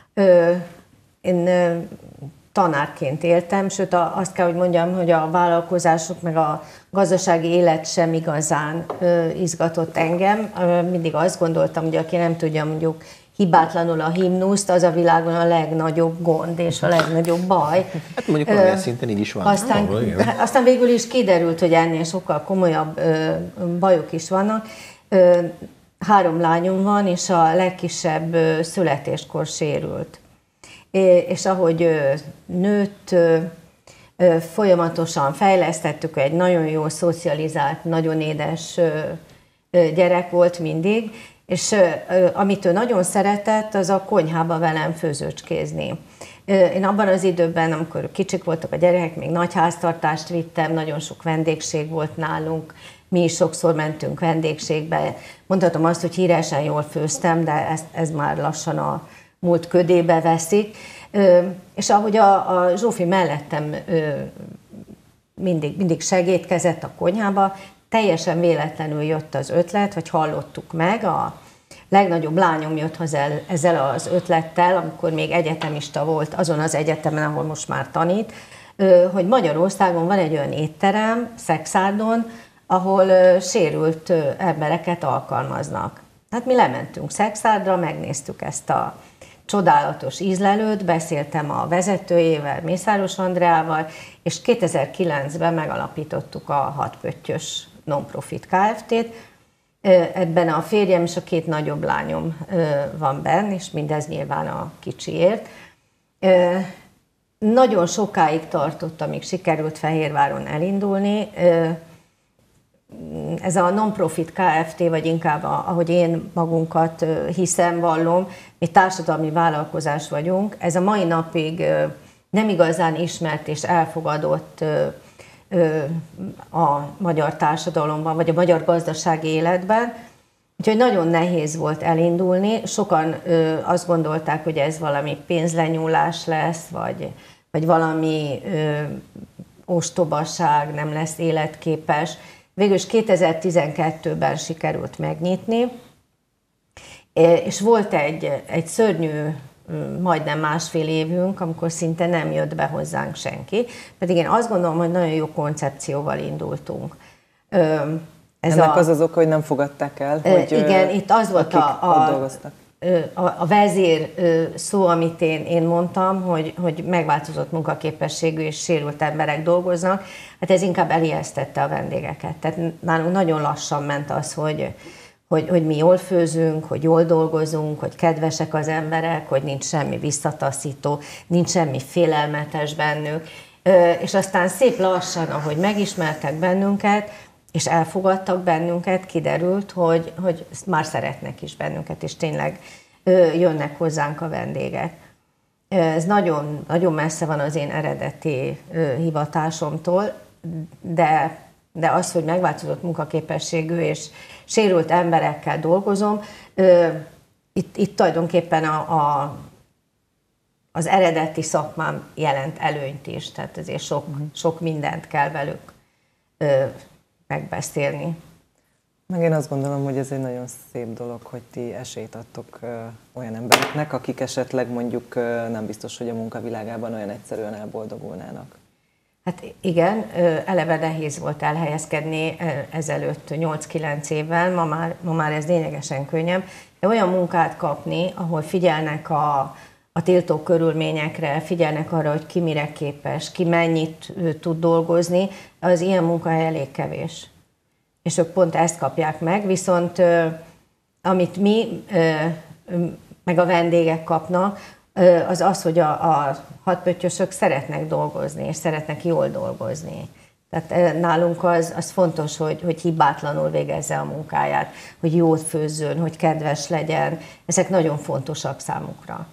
Én tanárként éltem, sőt azt kell, hogy mondjam, hogy a vállalkozások meg a gazdasági élet sem igazán izgatott engem. Mindig azt gondoltam, hogy aki nem tudja mondjuk hibátlanul a himnuszt, az a világon a legnagyobb gond és a legnagyobb baj. Hát mondjuk valamilyen szinten így is van. Aztán végül is kiderült, hogy ennél sokkal komolyabb bajok is vannak. 3 lányom van, és a legkisebb születéskor sérült. És ahogy nőtt, folyamatosan fejlesztettük, egy nagyon jó szocializált, nagyon édes gyerek volt mindig, és amit ő nagyon szeretett, az a konyhába velem főzőcskézni. Én abban az időben, amikor kicsik voltak a gyerekek, még nagy háztartást vittem, nagyon sok vendégség volt nálunk, mi is sokszor mentünk vendégségbe. Mondhatom azt, hogy híresen jól főztem, de ez már lassan a múlt ködébe veszik. És ahogy a Zsófi mellettem mindig segédkezett a konyhába, teljesen véletlenül jött az ötlet, hogy hallottuk meg, a legnagyobb lányom jött hozzá ezzel az ötlettel, amikor még egyetemista volt azon az egyetemen, ahol most már tanít, hogy Magyarországon van egy olyan étterem, Szexárdon, ahol sérült embereket alkalmaznak. Hát mi lementünk Szexárdra, megnéztük ezt a csodálatos ízlelőt, beszéltem a vezetőjével, Mészáros Andreával, és 2009-ben megalapítottuk a 6 pöttyös non-profit Kft-t. Ebben a férjem és a 2 nagyobb lányom van benne, és mindez nyilván a kicsiért. Nagyon sokáig tartott, amíg sikerült Fehérváron elindulni. Ez a non-profit Kft, vagy inkább ahogy én magunkat hiszem, vallom, mi társadalmi vállalkozás vagyunk. Ez a mai napig nem igazán ismert és elfogadott a magyar társadalomban, vagy a magyar gazdasági életben. Úgyhogy nagyon nehéz volt elindulni. Sokan azt gondolták, hogy ez valami pénzlenyúlás lesz, vagy valami ostobaság, nem lesz életképes. Végül is 2012-ben sikerült megnyitni, és volt egy szörnyű, majdnem másfél évünk, amikor szinte nem jött be hozzánk senki, pedig én azt gondolom, hogy nagyon jó koncepcióval indultunk. Ennek az oka, hogy nem fogadták el, hogy igen, itt az volt a vezér szó, amit én mondtam, hogy megváltozott munkaképességű és sérült emberek dolgoznak, hát ez inkább elijesztette a vendégeket. Tehát nálunk nagyon lassan ment az, hogy mi jól főzünk, hogy jól dolgozunk, hogy kedvesek az emberek, hogy nincs semmi visszataszító, nincs semmi félelmetes bennük. És aztán szép lassan, ahogy megismertek bennünket, és elfogadtak bennünket, kiderült, hogy már szeretnek is bennünket, és tényleg jönnek hozzánk a vendégek. Ez nagyon, nagyon messze van az én eredeti hivatásomtól, de az, hogy megváltozott munkaképességű és sérült emberekkel dolgozom, itt tulajdonképpen az eredeti szakmám jelent előnyt is, tehát ezért sok mindent kell velük megbeszélni. Meg én azt gondolom, hogy ez egy nagyon szép dolog, hogy ti esélyt adtok olyan embereknek, akik esetleg mondjuk nem biztos, hogy a munkavilágában olyan egyszerűen elboldogulnának. Hát igen, eleve nehéz volt elhelyezkedni ezelőtt 8-9 évvel, ma már ez lényegesen könnyebb, de olyan munkát kapni, ahol figyelnek a tiltó körülményekre, figyelnek arra, hogy ki mire képes, ki mennyit tud dolgozni, az ilyen munkahely elég kevés. És ők pont ezt kapják meg, viszont amit mi, meg a vendégek kapnak, az, hogy a 6 pöttyösök szeretnek dolgozni, és szeretnek jól dolgozni. Tehát nálunk az fontos, hogy hibátlanul végezze a munkáját, hogy jót főzzön, hogy kedves legyen. Ezek nagyon fontosak számukra.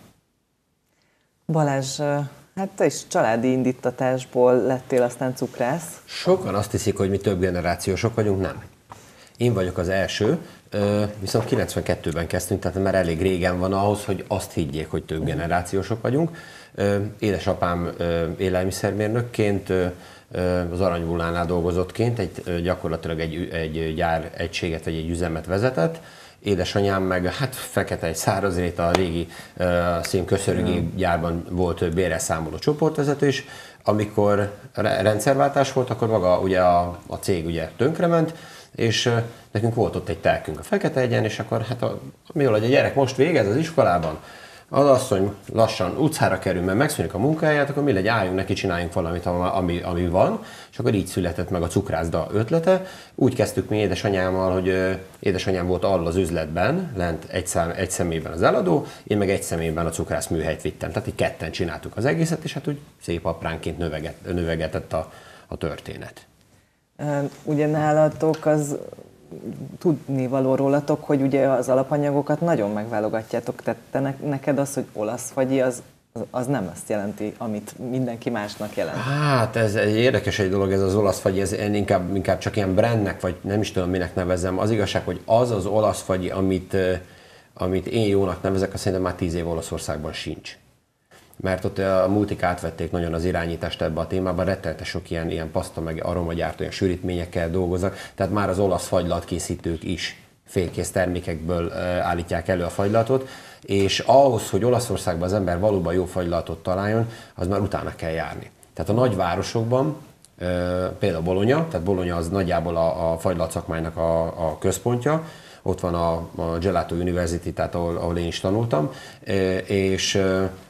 Balázs, hát te is családi indítatásból lettél aztán cukrász. Sokan azt hiszik, hogy mi több generációsok vagyunk, nem. Én vagyok az első, viszont 92-ben kezdtünk, tehát már elég régen van ahhoz, hogy azt higgyék, hogy több generációsok vagyunk. Édesapám élelmiszermérnökként, az Aranyvulánál dolgozottként, gyakorlatilag egy gyár egységet vagy egy üzemet vezetett. Édesanyám meg hát fekete egy szárazrét, a régi szénköszörügyi gyárban volt bérelszámoló csoportvezető is. Amikor rendszerváltás volt, akkor maga ugye a cég ugye tönkrement, és nekünk volt ott egy telkünk a Fekete egyen, és akkor hát mivel a gyerek most végez az iskolában, az asszony lassan utcára kerül, mert megszűnik a munkáját, akkor mi legyen, álljunk neki, csináljunk valamit, ami van, és akkor így született meg a cukrászda ötlete. Úgy kezdtük mi édesanyámmal, hogy édesanyám volt alul az üzletben, lent egy személyben az eladó, én meg egy személyben a cukrász műhelyt vittem. Tehát így ketten csináltuk az egészet, és hát úgy szép apránként növegetett a történet. Ugye nálatok az tudni való rólatok, hogy ugye az alapanyagokat nagyon megválogatjátok, tehát neked az, hogy olasz fagyi, az nem azt jelenti, amit mindenki másnak jelent. Hát ez egy érdekes egy dolog, ez az olasz fagyi, ez inkább csak ilyen brandnek, vagy nem is tudom, minek nevezzem. Az igazság, hogy az olasz fagyi, amit én jónak nevezek, azt szerintem már 10 év Olaszországban sincs. Mert ott a multik átvették nagyon az irányítást ebbe a témában, rettenetes sok ilyen paszta meg aromagyártó, olyan sűrítményekkel dolgoznak, tehát már az olasz fagylatkészítők is félkész termékekből állítják elő a fagylatot, és ahhoz, hogy Olaszországban az ember valóban jó fagylatot találjon, az már utána kell járni. Tehát a nagyvárosokban, például Bologna, tehát Bologna az nagyjából a fagylat szakmának a központja, ott van a Gelato University, tehát ahol én is tanultam, és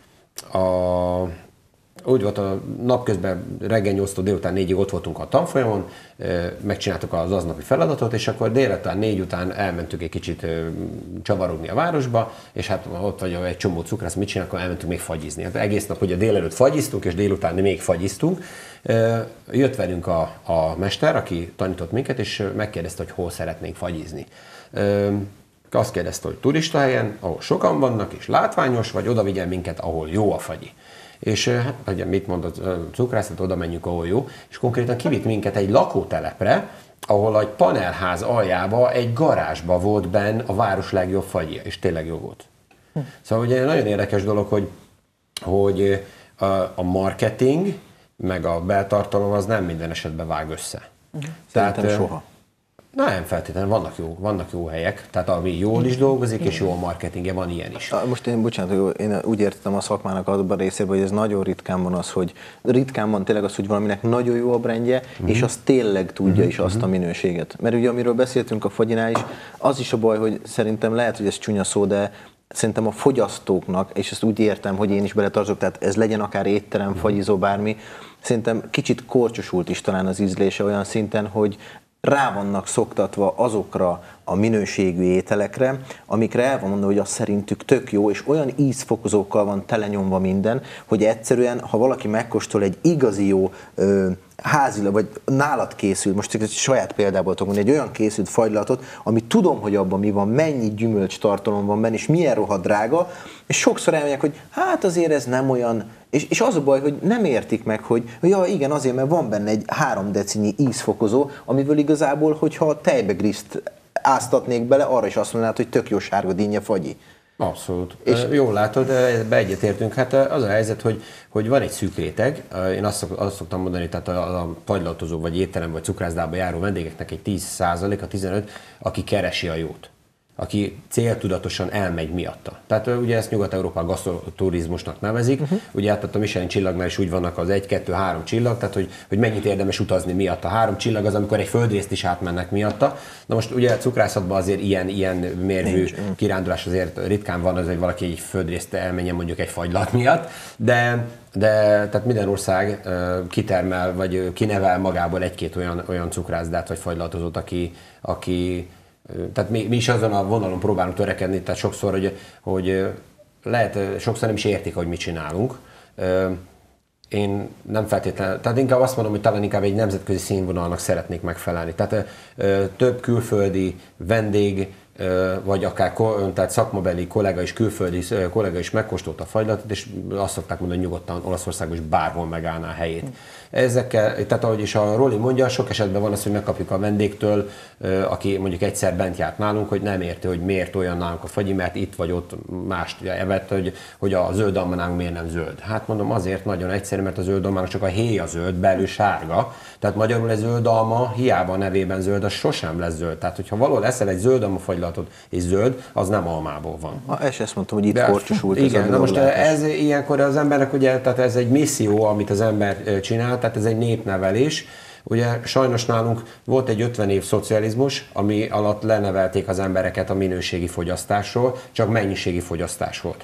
úgy volt, a napközben reggel 8-tól délután 4-ig ott voltunk a tanfolyamon, megcsináltuk az aznapi feladatot, és akkor délután 4 után elmentünk egy kicsit csavarogni a városba, és hát ott vagy egy csomó cukrász, mit csinál, akkor elmentünk még fagyizni. Hát egész nap ugye délelőtt fagyiztunk, és délután még fagyiztunk. Jött velünk a mester, aki tanított minket, és megkérdezte, hogy hol szeretnénk fagyizni. Azt kérdezte, hogy turista helyen, ahol sokan vannak, és látványos, vagy oda vigyen minket, ahol jó a fagyi. És hát, ugye mit mondott a cukrászat, oda menjünk, ahol jó, és konkrétan kivitt minket egy lakótelepre, ahol egy panelház aljába, egy garázsba volt benn a város legjobb fagyja, és tényleg jó volt. Szóval ugye nagyon érdekes dolog, hogy a marketing, meg a beltartalom az nem minden esetben vág össze. Szerintem soha. Nem feltétlenül, vannak jó helyek, tehát ami jól is dolgozik, és jó a marketingje, van ilyen is. Most én úgy értettem a szakmának abban a részében, hogy ez nagyon ritkán van az, hogy tényleg az, hogy valaminek nagyon jó a brandje, és az tényleg tudja is azt a minőséget. Mert ugye amiről beszéltünk a fagyinál is, az is a baj, hogy szerintem lehet, hogy ez csúnya szó, de szerintem a fogyasztóknak, és ezt úgy értem, hogy én is beletartozok, tehát ez legyen akár étterem, fagyizó, bármi, szerintem kicsit korcsosult is talán az ízlése olyan szinten, hogy rá vannak szoktatva azokra a minőségű ételekre, amikre el van mondva, hogy az szerintük tök jó, és olyan ízfokozókkal van telenyomva minden, hogy egyszerűen, ha valaki megkóstol egy igazi jó házilag, vagy nálad készül, most egy saját példából tudok mondani, egy olyan készült fagylatot, ami tudom, hogy abban mi van, mennyi gyümölcs tartalom van benne, és milyen rohadt drága, és sokszor elmondják, hogy hát azért ez nem olyan, és az a baj, hogy nem értik meg, hogy ja, igen, azért, mert van benne egy 3 decinyi ízfokozó, amiből igazából, hogyha a tejbegriszt áztatnék bele, arra is azt mondanád, hogy tök jó sárga dinnye fagyi. Abszolút. És jól látod, ebbe egyetértünk. Hát az a helyzet, hogy van egy szűk réteg. Én azt szoktam mondani, tehát a fagylaltozó, vagy étterem, vagy cukrászdába járó vendégeknek egy 10%, a 15%, aki keresi a jót, aki céltudatosan elmegy miatta. Tehát ugye ezt Nyugat-Európában gasztroturizmusnak nevezik. Ugye hát a Michelin csillagnál is úgy vannak az 1, 2, 3 csillag, tehát hogy mennyit érdemes utazni miatta. 3 csillag az, amikor egy földrészt is átmennek miatta. Na most ugye a cukrászatban azért ilyen mérvű kirándulás azért ritkán van, az, hogy valaki egy földrészt elmenjen mondjuk egy fagylat miatt, de tehát minden ország kitermel, vagy kinevel magából 1-2 olyan cukrászdát, vagy fagylaltozót, aki tehát mi is azon a vonalon próbálunk törekedni, tehát sokszor, hogy lehet, sokszor nem is értik, hogy mit csinálunk. Én nem feltétlenül, tehát inkább azt mondom, hogy talán inkább egy nemzetközi színvonalnak szeretnék megfelelni. Tehát több külföldi vendég, vagy akár tehát szakmabeli kollega és külföldi kollega is megkóstolta a fagylatot, és azt szokták mondani, hogy nyugodtan Olaszországban is bárhol megállná a helyét. Ezekkel, tehát ahogy is a Roli mondja, sok esetben van az, hogy megkapjuk a vendégtől, aki mondjuk egyszer bent járt nálunk, hogy nem érti, hogy miért olyan nálunk a fagyi, mert itt vagy ott mást evett, hogy a zöld almánk miért nem zöld. Hát mondom, azért nagyon egyszerű, mert a zöld almának csak a héja zöld, belül sárga. Tehát magyarul egy zöld alma, hiába a nevében zöld, az sosem lesz zöld. Tehát, hogyha valahol eszel egy zöld alma fagylatot és zöld, az nem almából van. Ezt mondtam, hogy itt korcsosult. Igen, na most ez ilyenkor az embernek, ugye, tehát ez egy misszió, amit az ember csinál, tehát ez egy népnevelés. Ugye sajnos nálunk volt egy 50 év szocializmus, ami alatt lenevelték az embereket a minőségi fogyasztásról, csak mennyiségi fogyasztás volt.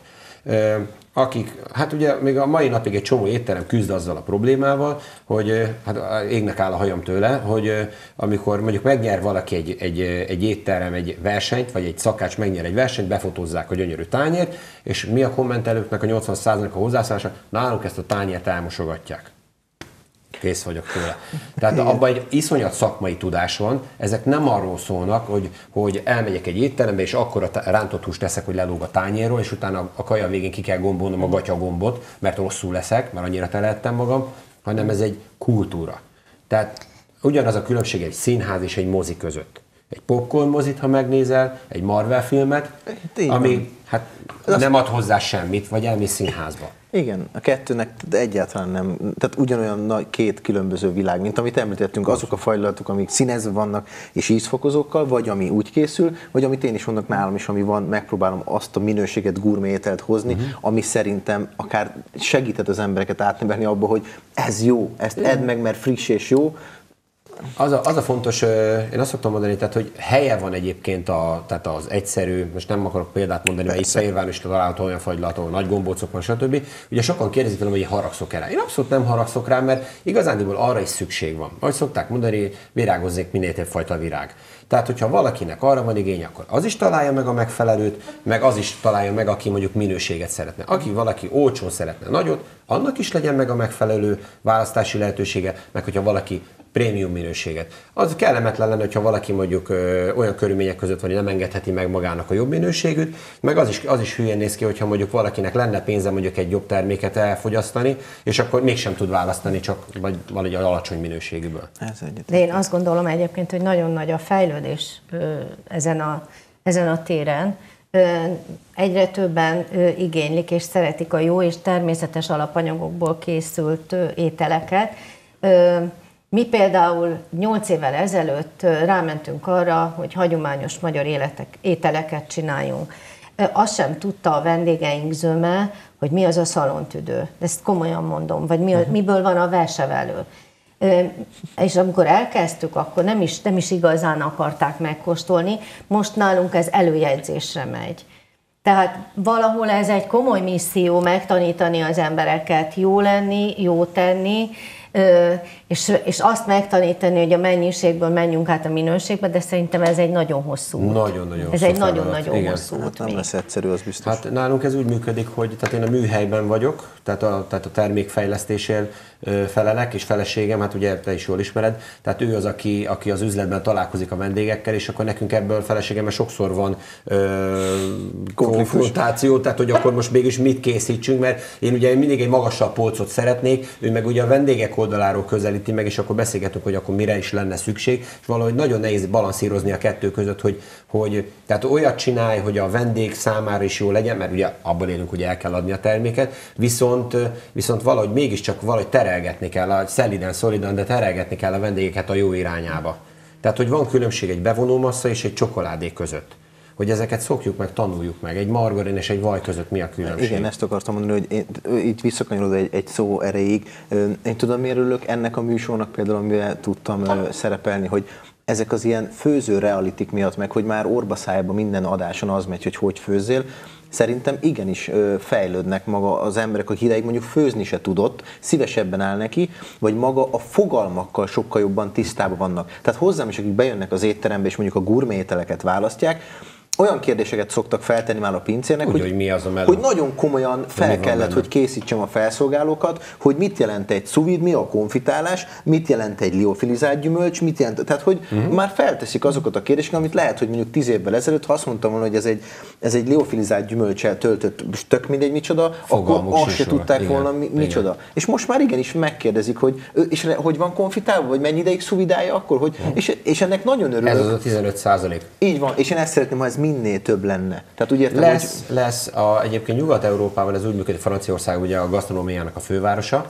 Akik, hát ugye még a mai napig egy csomó étterem küzd azzal a problémával, hogy hát égnek áll a hajam tőle, hogy amikor mondjuk megnyer valaki egy étterem egy versenyt, vagy egy szakács megnyer egy versenyt, befotózzák a gyönyörű tányért, és mi a kommentelőknek a 80%-a hozzászállása, nálunk ezt a tányért elmosogatják. Kész vagyok tőle. Tehát abban egy iszonyat szakmai tudás van, ezek nem arról szólnak, hogy elmegyek egy étterembe, és akkor a rántott húst teszek, hogy lelóg a tányérról, és utána a kaja végén ki kell gombolnom a gatyagombot, mert rosszul leszek, mert annyira telehettem magam, hanem ez egy kultúra. Tehát ugyanaz a különbség egy színház és egy mozi között. Egy popcorn mozit, ha megnézel, egy Marvel filmet, ami hát nem ad hozzá semmit, vagy elmész színházba. Igen, a kettőnek egyáltalán nem, tehát ugyanolyan két különböző világ, mint amit említettünk, azok a fagylatok, amik színezve vannak és ízfokozókkal, vagy ami úgy készül, vagy amit én is mondok nálam is, ami van, megpróbálom azt a minőséget, gourmet ételt hozni, ami szerintem akár segített az embereket átnevelni abba, hogy ez jó, ezt edd meg, mert friss és jó. Az a fontos, én azt szoktam mondani, tehát, hogy helye van egyébként tehát az egyszerű, most nem akarok példát mondani, mert itt Fehérváron is található olyan fagylat, ahol nagy gombócok van, stb. Ugye sokan kérdezik velem, hogy én haragszok el. Én abszolút nem haragszok rá, mert igazándiból arra is szükség van. Ahogy szokták mondani, virágozzék minél több fajta virág. Tehát, hogyha valakinek arra van igénye, akkor az is találja meg a megfelelőt, meg az is találja meg, aki mondjuk minőséget szeretne. Aki valaki olcsón szeretne nagyot, annak is legyen meg a megfelelő választási lehetősége, meg hogyha valaki prémium minőséget. Az kellemetlen lenne, hogyha valaki mondjuk olyan körülmények között van, hogy nem engedheti meg magának a jobb minőségűt, meg az is hülyén néz ki, hogyha mondjuk valakinek lenne pénze mondjuk egy jobb terméket elfogyasztani, és akkor mégsem tud választani, csak vagy valahogy alacsony minőségűből. De én azt gondolom egyébként, hogy nagyon nagy a fejlődés ezen a téren. Egyre többen igénylik és szeretik a jó és természetes alapanyagokból készült ételeket. Mi például 8 évvel ezelőtt rámentünk arra, hogy hagyományos magyar ételeket csináljunk. Azt sem tudta a vendégeink zöme, hogy mi az a szalontüdő. Ezt komolyan mondom, vagy miből van a versevelő. És amikor elkezdtük, akkor nem is igazán akarták megkóstolni, most nálunk ez előjegyzésre megy. Tehát valahol ez egy komoly misszió megtanítani az embereket jó lenni, jó tenni, és azt megtanítani, hogy a mennyiségből menjünk át a minőségbe, de szerintem ez egy nagyon hosszú út. Nagyon-nagyon ez egy nagyon-nagyon hosszú út. Nem lesz egyszerű, az biztos. Hát nálunk ez úgy működik, hogy tehát én a műhelyben vagyok, tehát a termékfejlesztésért felelek, és feleségem, hát ugye te is jól ismered, tehát ő az, aki az üzletben találkozik a vendégekkel, és akkor nekünk ebből feleségemmel sokszor van konfrontáció, tehát hogy akkor most mégis mit készítsünk, mert én ugye mindig egy magasabb polcot szeretnék, ő meg ugye a vendégek oldaláról közelíti meg, és akkor beszélgetünk, hogy akkor mire is lenne szükség, és valahogy nagyon nehéz balanszírozni a kettő között, hogy tehát olyat csinálj, hogy a vendég számára is jó legyen, mert ugye abban élünk, hogy el kell adni a terméket, viszont valahogy mégiscsak valahogy terelgetni kell, szolidan, de terelgetni kell a vendégeket a jó irányába. Tehát, hogy van különbség egy bevonómassza és egy csokoládé között. Hogy ezeket szokjuk meg, tanuljuk meg. Egy margarin és egy vaj között mi a különbség? Igen, ezt akartam mondani, hogy itt visszakanyarodva egy szó erejéig. Én tudom, miért örülök ennek a műsornak például, amivel tudtam szerepelni, hogy ezek az ilyen főző realitik miatt, meg hogy már orbaszájban minden adáson az megy, hogy főzzél, szerintem igenis fejlődnek maga az emberek, akik ideig mondjuk főzni se tudott, szívesebben áll neki, vagy maga a fogalmakkal sokkal jobban tisztában vannak. Tehát hozzám is, akik bejönnek az étterembe, és mondjuk a gourmet ételeket választják, olyan kérdéseket szoktak feltenni már a pincérnek, hogy nagyon komolyan fel kellett, hogy készítsem a felszolgálókat, hogy mit jelent egy sous vide, mi a konfitálás, mit jelent egy liofilizált gyümölcs, mit jelent, tehát hogy már felteszik azokat a kérdéseket, amit lehet, hogy mondjuk 10 évvel ezelőtt, ha azt mondtam volna, hogy ez egy liofilizált gyümölccsel töltött, tök mindegy micsoda, akkor azt se tudták volna micsoda. Igen. És most már igenis megkérdezik, és hogy van konfitálva, vagy mennyi ideig sous vidálja akkor, hogy, és ennek nagyon örülök. Ez az a 15%. Így van, és én ezt szeretném, ha ez minél több lenne. Tehát úgy értem, lesz egyébként Nyugat-Európában ez úgy működik, Franciaország ugye a gasztronómiának a fővárosa,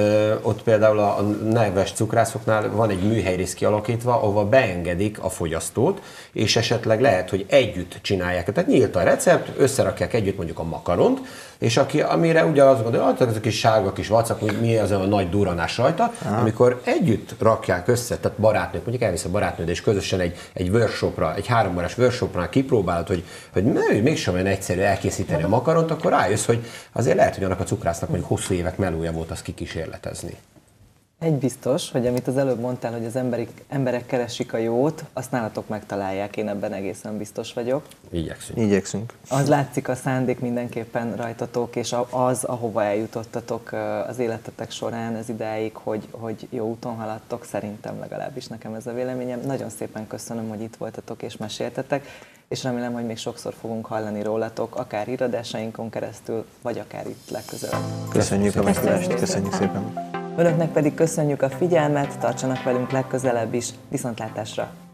ott például a neves cukrászoknál van egy műhelyrész kialakítva, ahova beengedik a fogyasztót, és esetleg lehet, hogy együtt csinálják. Tehát nyílt a recept, összerakják együtt mondjuk a makaront, és amire ugye azt gondolja, hogy az a kis sárga kis vacak, hogy mi az a nagy duranás rajta, amikor együtt rakják össze, tehát barátnők, mondjuk elvisz a barátnőd, és közösen egy workshopra, egy 3 órás workshopra kipróbálod, hogy mégsem olyan egyszerű elkészíteni a makaront, akkor rájössz, hogy azért lehet, hogy annak a cukrásznak mondjuk hosszú évek melója volt azt kikísérletezni. Egy biztos, hogy amit az előbb mondtál, hogy az emberek keresik a jót, azt nálatok megtalálják, én ebben egészen biztos vagyok. Igyekszünk. Az látszik a szándék mindenképpen rajtatok, és az, ahova eljutottatok az életetek során ez idáig, hogy jó úton haladtok, szerintem legalábbis nekem ez a véleményem. Nagyon szépen köszönöm, hogy itt voltatok és meséltetek, és remélem, hogy még sokszor fogunk hallani rólatok, akár híradásainkon keresztül, vagy akár itt legközelebb. Köszönjük a meghívást, köszönjük szépen. Önöknek pedig köszönjük a figyelmet, tartsanak velünk legközelebb is, viszontlátásra!